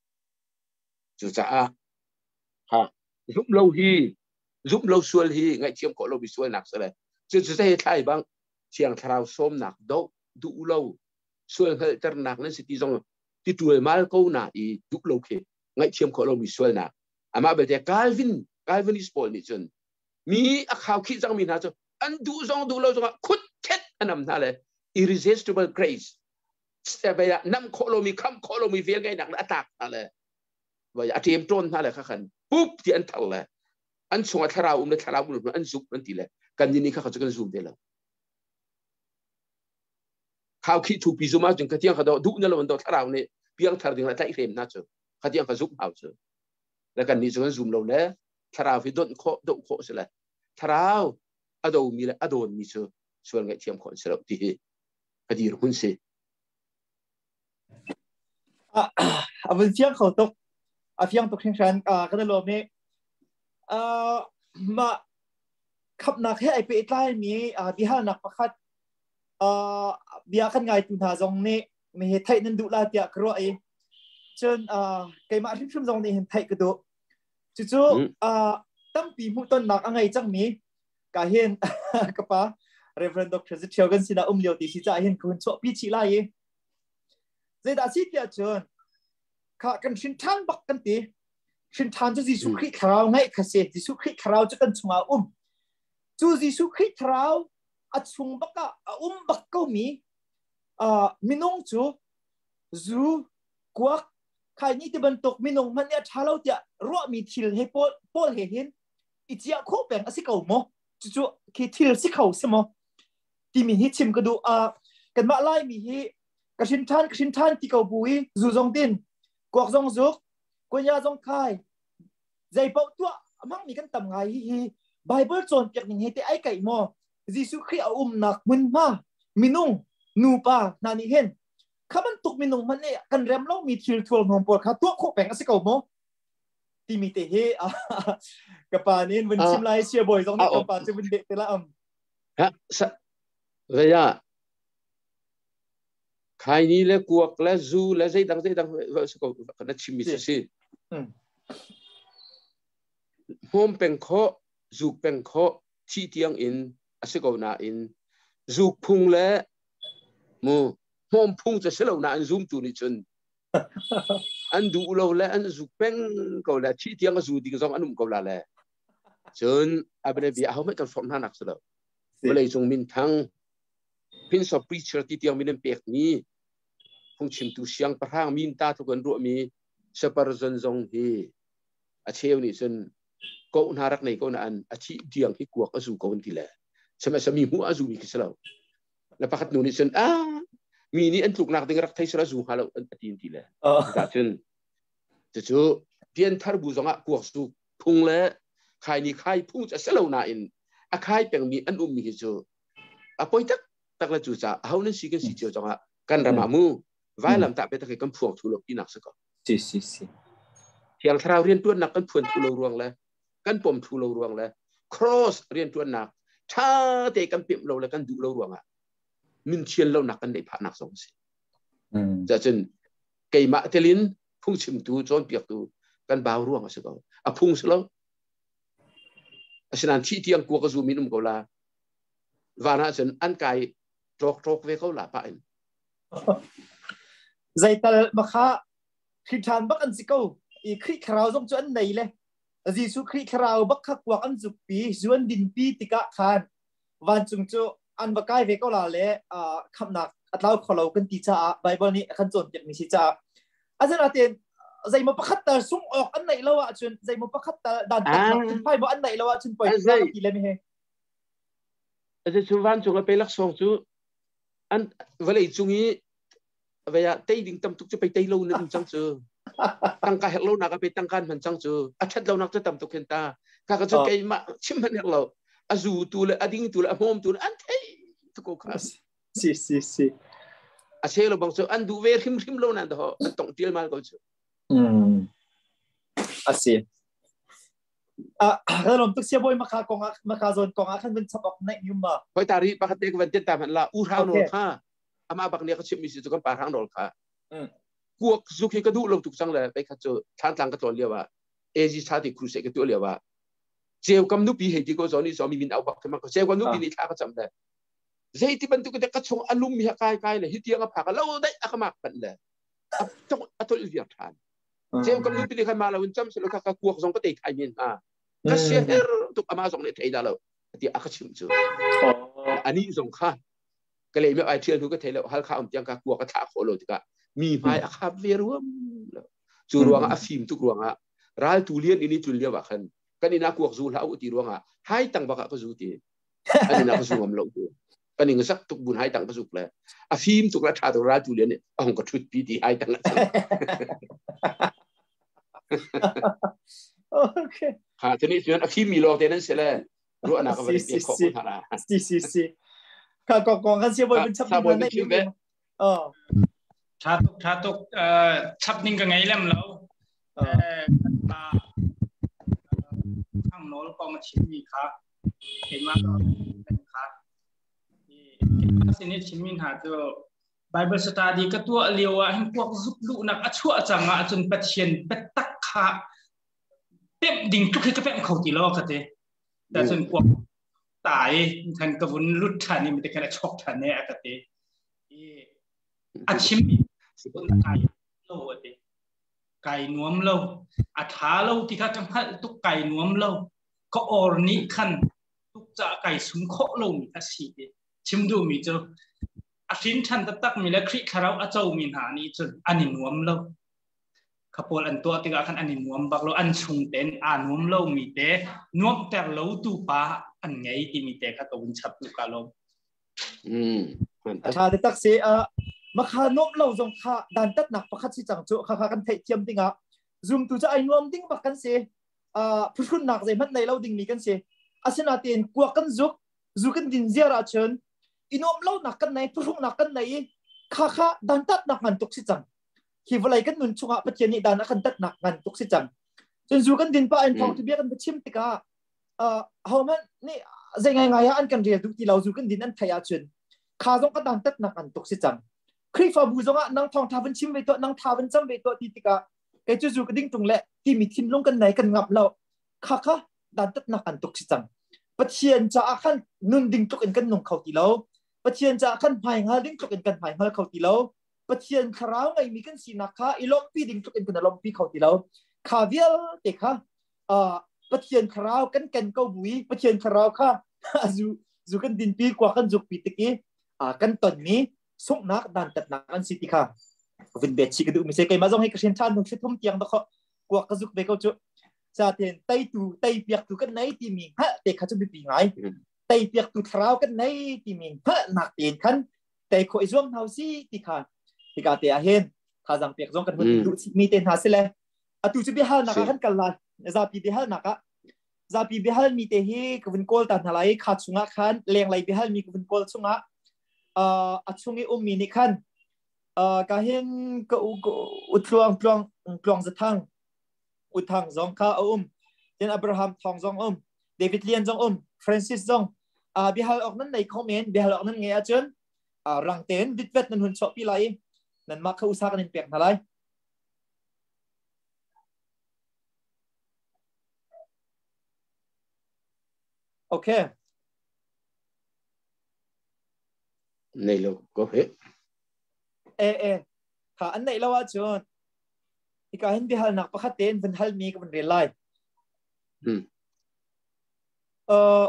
chu cha a ha zum lo hi zum lo sual hi ngai chiam ko lo bi sual nak sa le chu chu sai thai bang chiang tharau som nak do du lo sual hel ter nak nan si ti zong ti tuai mal ko na i duk lo ke ngai chiam ko lo mi sual na ama be te calvin calvin is pawl ni chun mi a khawkhih jang mi na chu an du zong du lo zong khut khet anam na le irresistible grace se ba ya nam ko lo mi kham ko lo mi ve ngai nak atak na le ba ya atim tron na le kha khan pup ti an thal le an chunga tharau um le tharau um an zup an ti le kan ni kha kha chu kan zum de lo khawkhih thu pi zuma jung ka tiang kha do du na lo do tharau ne piang thar ding la tai rem na chu khatiang ka zup hau chu la kan ni chu kan zum lo le tharau fi don kho do kho se la tharau ado mi la adon mi chu sual ngai thiam khon se lo ti adir hun se a avan chiang khau tok a fiang tok kheng shan a ka lo me a ma Khamhnak he ai pe tlai mi a biha nak pakhat a bia kan ngai tu na zong ne me he thai nan du la tia kro ai chen a kai ma thim zong ne hen thai ka do chu chu a tam pi mu ton nak angai chang mi ka hen ka pa Rev.Dr Thio kan sina um leo ti si cha hen kun cho pi chi la ye zeidah si tia chen kha kan Hrinthan bak kan ti Hrinthan chu Jesuh Christ tharau ngai kha se Jesuh Christ tharau chu kan chunga um chu Jesuh Christ tharau a chung baka a um bak ko mi a minung chu zu kwak khai ni ti ban tok minung man ya thalo tia ro mi thil he pol pol he hin ichia kho peng asi ko mo chu chu ki thil si khau se mo ti mi hi chim ka du a kan ma lai mi hi ka Hrinthan ka Hrinthan ti ko bui zu zong tin kwak zong zuk ko ya zong khai zai pau tua amang mi kan tam ngai hi hi bible chon pek ning he te ai kai mo Jesuh Christ a um nak mun ma minung nu pa na ni hen khaman tuk minung man ne kan rem lo mi thil thul nom por kha tua kho peng asi ko mo ti mi te he ka pa nin win sim lai sia boy zong ni ka pa chu win de te la am ha sa ve ya khai ni le kuak le zu le zeidang zeidang so ko kana chimi si hom peng kho zu peng kho chi tiang in asiko na in zu phung le mu hom phung cha selo na an zum tu ni chun an du lo le an zu peng ko la chi tiang zu ding zong anum ko la le chun abne bi a ho me kan form na nak selo le chung min thang pin so preacher ti tiang min pek ni phung chim tu siang parang min ta tu kan ro mi separ zon zong hi a cheu ni chun ko na rak nei ko na an a chi diang hi kuak azu ko ti le sama sami mu azu mi kisalo la pakhat nu ni chun a mi ni an tluk nak ding rak thai sra zu halo an atin ti le ta chun จะจูเพียนทาร์บูจงอ่ะกวกสุพุงแล้วใครนี่ใครพุงจะเสลาหน้าอินอะใครเป็นมีอันอุ้มมีจูอะปอยตักตักละจูจ้าเขาเนี่ยสิกันสิเจียวจงอ่ะกันรามามูไว้ลำตาไปตะเกียกันพวงทุลกินักสักก่อนสิสิสิเที่ยงเราเรียนตัวนักกันพวนทุลรวงแล้วกันปมทุลรวงแล้ว cross เรียนตัวนักถ้าเตะกันเปียบเราแล้วกันดูเรารวงอ่ะมินเชียนเราหนักกันได้ผ่านนักสองสิจะจนเกยมาเทลินพุ่งชิมตูจนเปียกตูกันบ่าวร่วงอ่ะสิก็อ่ะพุ่งสโลฉะนั้นที่เที่ยงกลัวกระซูมินุ่มเขาลาวานาจนอันไกตรอกตรอกเวเขาลาไปใจตลมาค่ะคริสทานบักอันสิเขาอีคริคราวส่งจวนไหนเลยจีสุคริคราวบักขักวักอันสุปีจวนดินปีติกะขานวันจุงโจอันบักไกเวเขาลาเล่อ่าคำนักอัตราขอเรากันตีจ้าไบเบิลนี้ขันจนจากมิชิจ้าอาจารย์อาเตียนใจมันประคัตตาสุ่งออกอันไหนแล้วอ่ะจนใจมันประคัตตาดันตัดไพ่บ่อันไหนแล้วอ่ะจนปล่อยได้กี่เลยไม่เห็นอาจารย์ชวันจงไปลักษณะจูอันเวลาจุงี้เวลาเตยดิ่งตั้มตุกจะไปเตยโลนึงจังจูตั้งการเฮลโลนักไปตั้งการมันจังจูอาชัดเรานักจะตั้มตุกเห็นตาข้าก็จะเกยมาชิมมันเฮลโลอาจูตัวเลยอดิ่งตัวเลยอโฮมตัวเลยอันเทยตุกข้าสิสิสิอาเชลบางส่วนอันดูเวริมริมโลนั่นเถอะอันต้องเที่ยวมาก็จะอืมอาเซียอ่ะแล้วเราต้องเสียบ่อยมาคากองมาคาโซนกองอาคันเป็นฉบับในยุมมาพอตารีปกติก็เป็นเจ็ดตามหันละอู่ทางโนลค่ะอามาบักเนี่ยก็ชิมมีสิ่งที่ปาทางโนลค่ะกวกสุขีก็ดูลงทุกสังเลยไปขัดเจอทางทางก็ตัวเรียกว่าเอจิชาติครูเสกก็ตัวเรียกว่าเจ้ากำนุปีเหตุก็สอนนี่สอนมีมินเอาบักขึ้นมาเจ้ากำนุปีนี่ท่าก็จำได้ใจที่บรรทุกจะกระชงอารมณ์มีกายกายเลยฮิตยังกับผักแล้วได้อักมากเป็นเลยต้องอัตโนมัติทานเจ้ากำลังไปดีขันมาแล้ววันจำสิลูกก็กลัวสองก็ติดไอ้มินอ่ะก็เสียเฮร์ตุกอามาสองเนี่ยไทยได้แล้วที่อักชิมจูอันนี้สงข้าก็เลยไม่ไอเชื่อทุกก็ไทยแล้วฮัลข้าวยังก็กลัวก็ท่าโคโลติกะมีไม้อักขับเวียรวมจูรวงอ่ะฟิล์มทุกรวงอ่ะร้ายตูเลียนอินี่จุลเลียว่าขันกันนี่นักกลัวจูแล้วอุติรวงอ่ะให้ตั้งบักก็จูตีอันนี้นักจูงมลงตัวกันนี่ก็สักตุกบุญให้ตั้งประสุกเลยอ่ะฟิล์มตุกราชาตุราจูเลียนเนี่ยอ่ะผมก็ชุดปีดีให้ตั้งโอเคฮะทีนี้ส่วนอาคีมีโลเทนั้นเสร็จแล้วรู้อันนั้นก็ไม่ได้ขอบคุณท่านนะสิสิสิข้ากองกองกันเสียบ่อยเป็นชับนิ่งในอยู่เลยอ๋อชาตุกชาตุกเอ่อชับนิ่งก็ไงเล่มแล้วเอ่อตาข้างโน้นก็มาชิมมีค่ะเห็นว่าเป็นค่ะสิ่งนี้ชิมินหาตัว Bible study ก็ตัวเลียวให้พวกซุกลุนักอัจฉริยะจังอ่ะจนเป็ดเชียนเป็ดตักขาเป็ดดิ่งทุกที่ก็เป็ดเขาตีล้อกันเถอะแต่จนพวกตายทันกระวนรุดทันนี่มันจะแค่ช็อกทันเนี่ยกันเถอะอัจฉริยะสุดท้ายโลกันเถอะไก่นวมโลอัฐาโลที่ข้าจังพัดตุกไก่นวมโลก็ออร์นิคันตุกจะไก่สุนโคโลมีอาชีพชิมดูมีเจ้าอาทินทันตักมีและคริคาราวอาเจ้ามีหานี้จนอันนี้นวมเราขบวนอันตัวติกาคันอันนี้นวมบักเราอันชงเต็นอันนวมเรามีเตนวมแต่เราตูปาอันไงที่มีเตะข้าตัวชับตุกาลมอืมชาติตักเสียมาขานวมเราจงข้าดันตัดหนักประคัตสิจังจุข้าข้ากันเทียมติงอ่ะซุ่มตัวจะไอ้นวมดิ้งบักกันเสียอ่าผู้ชุนหนักใจมันในเราดิ้งมีกันเสียอาศัยนาเตียนกวกันจุกจุกันดินเสียราชนอินอมเล่าหนักกันไหนผู้ชงหนักกันไหนข้าข้าดันตัดหนักงานตุกสิจังฮิวอะไรกันนุนชงอาปัจเจนี่ดันนักกันตัดหนักงานตุกสิจังจนจูกันดินป้าอันทองที่เบี้ยกันไปชิมติกาเอ่อเฮามันนี่ใจไงไงอันกันเรียนทุกที่เราจูกันดินอันทายาชนข้าจงกันดันตัดหนักงานตุกสิจังคริฟาบูจงอ่ะนังทองทาวันชิมไปตัวนังทาวันจำไปตัวที่ติกาแกจูจูกันดิ้งตรงแหละที่มีทิมลงกันไหนกันงับเราข้าข้าดันตัดหนักงานตุกสิจังปัจเจียนจะอาคันนุนดิ้งตุกเอ็นกันนงเขาที่เราปัจเจียนจะขั้นภายงาดิ้งจุกเอ็นกันภายงาเขาตีเราปัจเจียนคราวไงมีกันสีนักข้าอีลมปีดิ้งจุกเอ็นกันลมปีเขาตีเราข้าเวียเด็กข้าอ่าปัจเจียนคราวกันกันเกาบุยปัจเจียนคราวข้าจูจูกันดินปีกว่ากันจุกปีตะกี้อ่ากันตอนนี้ส่งนักดันตัดนักกันสิติข้าวินเบชชิกดูมิเซกัยมาจงให้กระเช็นชานหนุ่มเชื่อทุ่มเตียงตะข้อกว่ากันจุกเบกเอาจุจะเทียนไตตูไตเปียกตูกันไหนที่มีฮะเด็กข้าจะไปปีไงไตเปียกตุดคราวกันในที่มีพระนักเตียนขันแต่คอยร่วมเท้าซีที่ขาที่กาเตียเห็นถ้าจังเปียกร่วมกันหุ่นดูมีเตียนหาสิเลย atu chu bihal naka kan kallan zapi bihal naka zapi bihal mi te hi kavin kol tan halai kha chunga khan leng lai bihal mi kavin kol chunga a achungi ummi ni khan a ka hin ka utluang tluang tluang zathang uthang zong kha um ten Abraham thong zong um David lian zong um Francis zong a bihal ok nan nei comment bihal ok nan nge a chun a rang ten ditvet nan hun chop pi lai nan ma kha usa kan pek halai okay nei lo ko he eh eh kha an nei lawa chun ika hin bihal nak pakhat ten van hal mi ka van relai hm uh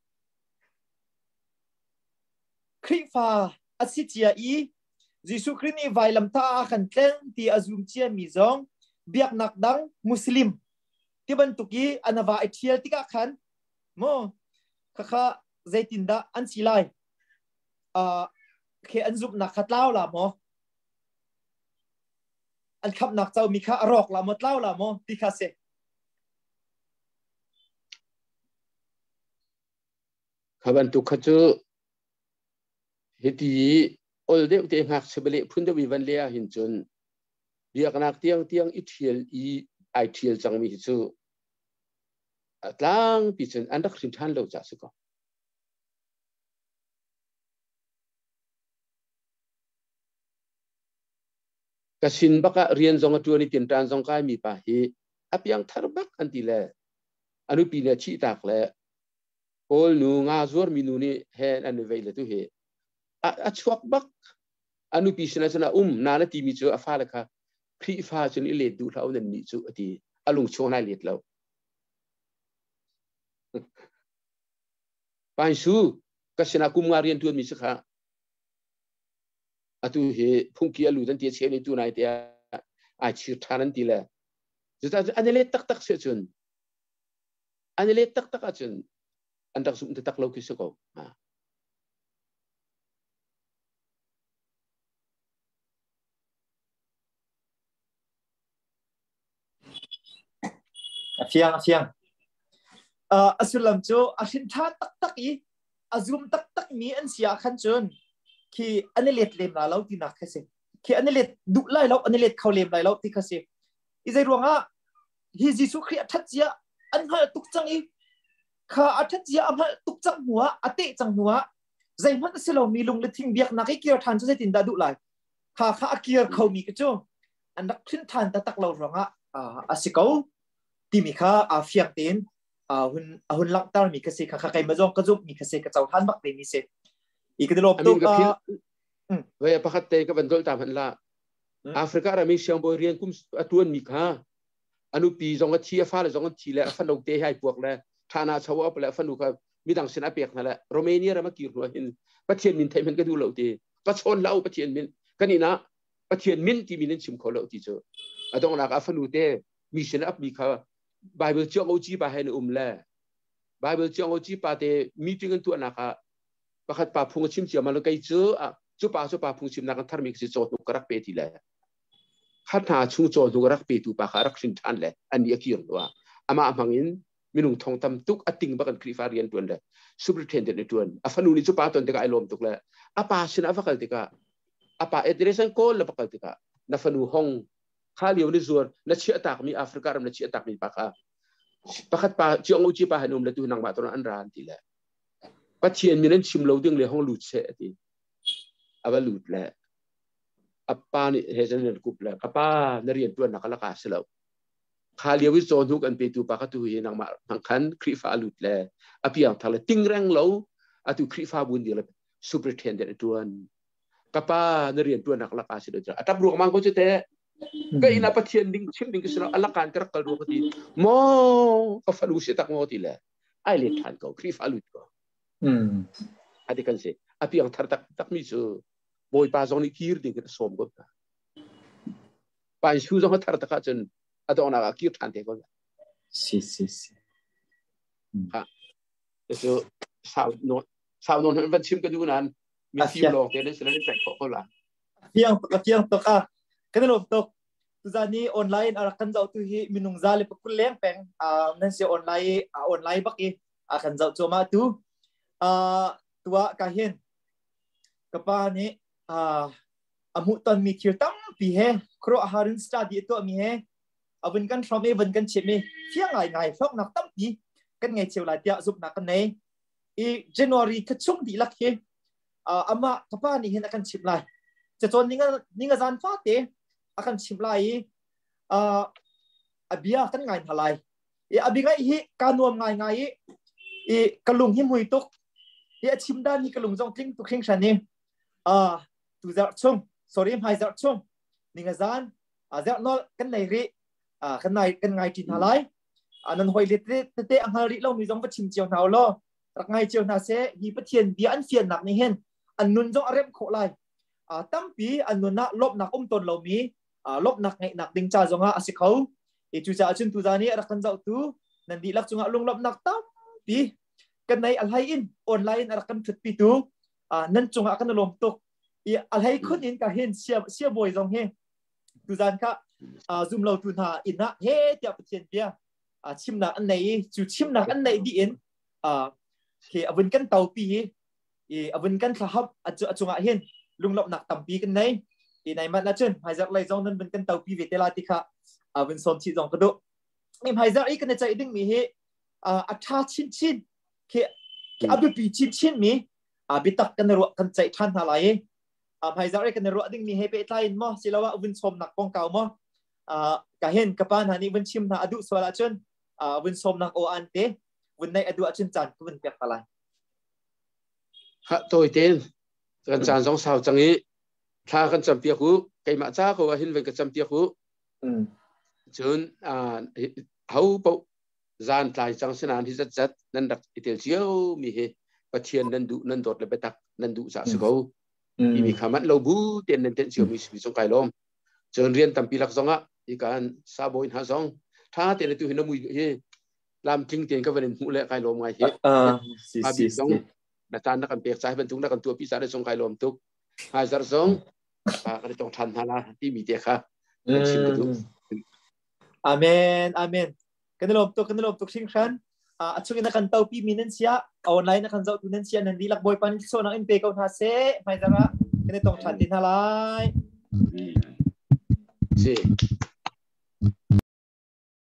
krifa asitia i Jesuh Christ ni vailam ta khan tleng ti azum chia mi zong biak nak dang muslim ti ban tuki anawa ethial tika khan mo kha zeitindah an silai a khe an zup nak khatlaw la mo an khap nak chau mi kha arok la mo tlaw la mo ti kha se khaban tu khachu heti ol de te ngak sebele phun de wi van le hin chun biak nak tiang tiang i thial i ai thial chang mi chu atlang pi chen an dak Hrinthan lo cha su ko kasin baka rian zong atu ni tin tan zong kai mi pa hi apiang thar bak an ti le anu pi le chi tak le ol nu nga zor minu ni hen an ve le tu he a chuak bak anu pi sina sina um na na timi chu afa la kha khri fa chun i le du thlau nan ni chu ati alung chona let lo pai su kasina kum nga rian tu mi su kha atu he phungki alu dan tie cheni tu nai te a chi thanan ti le juta anele tak tak se chun anele tak tak a chun andak sum te tak lo ki se ko ha afiang afiang uh asulam chu a Hrinthan tak tak i azum tak tak mi an sia khan chun ki anelet lem la lo ti nak khase ki anelet du lai lo anelet khaw lem lai lo ti khase i zai ruanga hi Jesuh Christ that chia an ha tuk chang i kha athat chia am ha tuk chang huwa ate chang huwa zai man selo mi lung le thing biak na ki kir than chu zeitindah du lai kha kha akir khaw mi ka chu an dak Hrinthan ta tak lo ruanga a asikau timi kha a fiak ten a hun a hun lak tar mi ka se kha kha kai ma jong ka jup mi ka se ka chau than bak te mi se ikadilop to ka ve pakhat te ka bandol tam han la Africa ra mi siang boy rian kum atuan mi kha anu pi zong a thi a fa la zong a thi la fa nok te hai puak la thana chawa pa la fa nu ka mi dang sina pek na la Romania ra ma ki ro hin Pathian min thai man ka du lo te ka chon lau Pathian min kanina Pathian min ti min chim kho lo ti chu adong la ka fa nu te mi sina ap mi kha Bible chong o chi ba hai um la Bible chong o chi pa te meeting an tu na ka pakhat pa phung chim chi ma lo kai chu a chu pa chu pa phung chim na kan thar mi si chot nu karak pe ti la khat na chung chot nu karak pe tu pa kharak Hrinthan le an ya ki ro ama amangin minung thong tam tuk ating bakan krifarian tuan le superintendent ni tuan afanu ni chu pa ton te ka ilom tuk la apa sin afakal te ka apa addressan call la pakal te ka na fanu hong khali ni zur na chi atak mi Africa ram na chi atak mi pa kha pakhat pa chiong u chi pa hanum la tu nang ba ton an ran ti la Pathian minan chim lo ding le hong lut che ati aba lut la apa ni hejan ne kup la kapa na rian tuan nakala ka selo khali wi zo nu kan pe tu pa ka tu hi nang ma nang khan krifa lut la apiang thala ting rang lo atu krifa bun di la superintendent tuan kapa na rian tuan nakala ka selo atap ru mang ko che te ka ina Pathian ding chim ding selo alakan kar kal ru ti mo ka falu se tak mo ti la ai le than ko krifa lut ko hmm adi kan se api ang thar tak tak mi chu boy pa zong ni kir ding ka som ko ta pa shu zong thar tak chen adona ka kir than te ko si si si ha so sao no sao no van chim ka du nan mi fi lo te le se le pek ko la fiang fiang to ka kadilop to tu zani online arakan zau tu hi minung zali pakul leng peng a nan se online online baki akan zau choma tu a tua kahin kapa ni a amu ton mi thir tam pi he kro harin study to mi he avun kan from e vun kan chime fiang ngai ngai phok nak tam pi kan ngai chiu lai tia zup na kan nei i January ka chung di lak he ama kapa ni hen akan chip lai cha chon ninga ninga zan fa te akan chip lai a abia kan ngai halai e abingai hi kanuam ngai ngai e kalung hi mui tok e chimda ni kalung jong tling tu khing shani a tu za chung sorry mai za chung ninga zan a za no kan nei ri a kan nai kan ngai tin halai anan hoi le te te ang hari lo mi jong pa chim chiao nau lo rak ngai chiao na se hi Pathian bia an fian nak ni hen an nun jong arem kho lai a tampi an nun na lop nak um ton lomi a lop nak ngai nak ding cha jonga asikhau e chu cha chun tu zani arakan zau tu nan di lak chunga lung lop nak tampi kan nai alhai in online arakan thut pi tu a nan chunga kan lom tok e alhai khun in ka hen sia sia boy jong he tu zan ka a zoom lo tu na ina he tia Pathian bia a chim na an nei chu chim na an nei di in a ke avun kan tau pi e avun kan thahap achunga hen lunglop nak tampi kan nei e nai man na chen haizak lai zong nan bun kan tau pi ve tela ti kha avun som chi zong kado em haizak i kan chai ding mi he a atha chin chin ke ke abu pi chin chin mi a bitak kan ro kan chai than halai a haizak i kan ro ding mi he pe tain mo silawa avun som nak pong kaw mo a ka hen kapan hani vun chim na adu swala chen a vun som nak o ante vun nai adu achin chan vun pek halai ha tôi tên kan chan jong sao changi tha kan cham pia ku kai ma cha ko hin ven kan cham pia ku chun a hau po zan tlai chang sinan hi zat zat nan dak itel chiu mi he Pathian nan du nan dot le betak nan du sa sgo i mi khamat lo bu ten nan ten chiu mi mi song kai lom chun rian tam pi lak zonga i kan sa boin ha zong tha te tu hin mui he lam king ten ka ven hu le kai lom ngai he a bi zong na tan na kan pek sai ben tung na kan tu pi sa de song kai lom tuk hai zar zong pa ka tong than hala ti mi te kha amen amen kan lom tuk kan lom tuk sing khan a achungin na kan tau pi minen sia online na kan zau tunen sia nan dilak boy pan so na in pe kaun ha se mai zara kan tong than tin halai si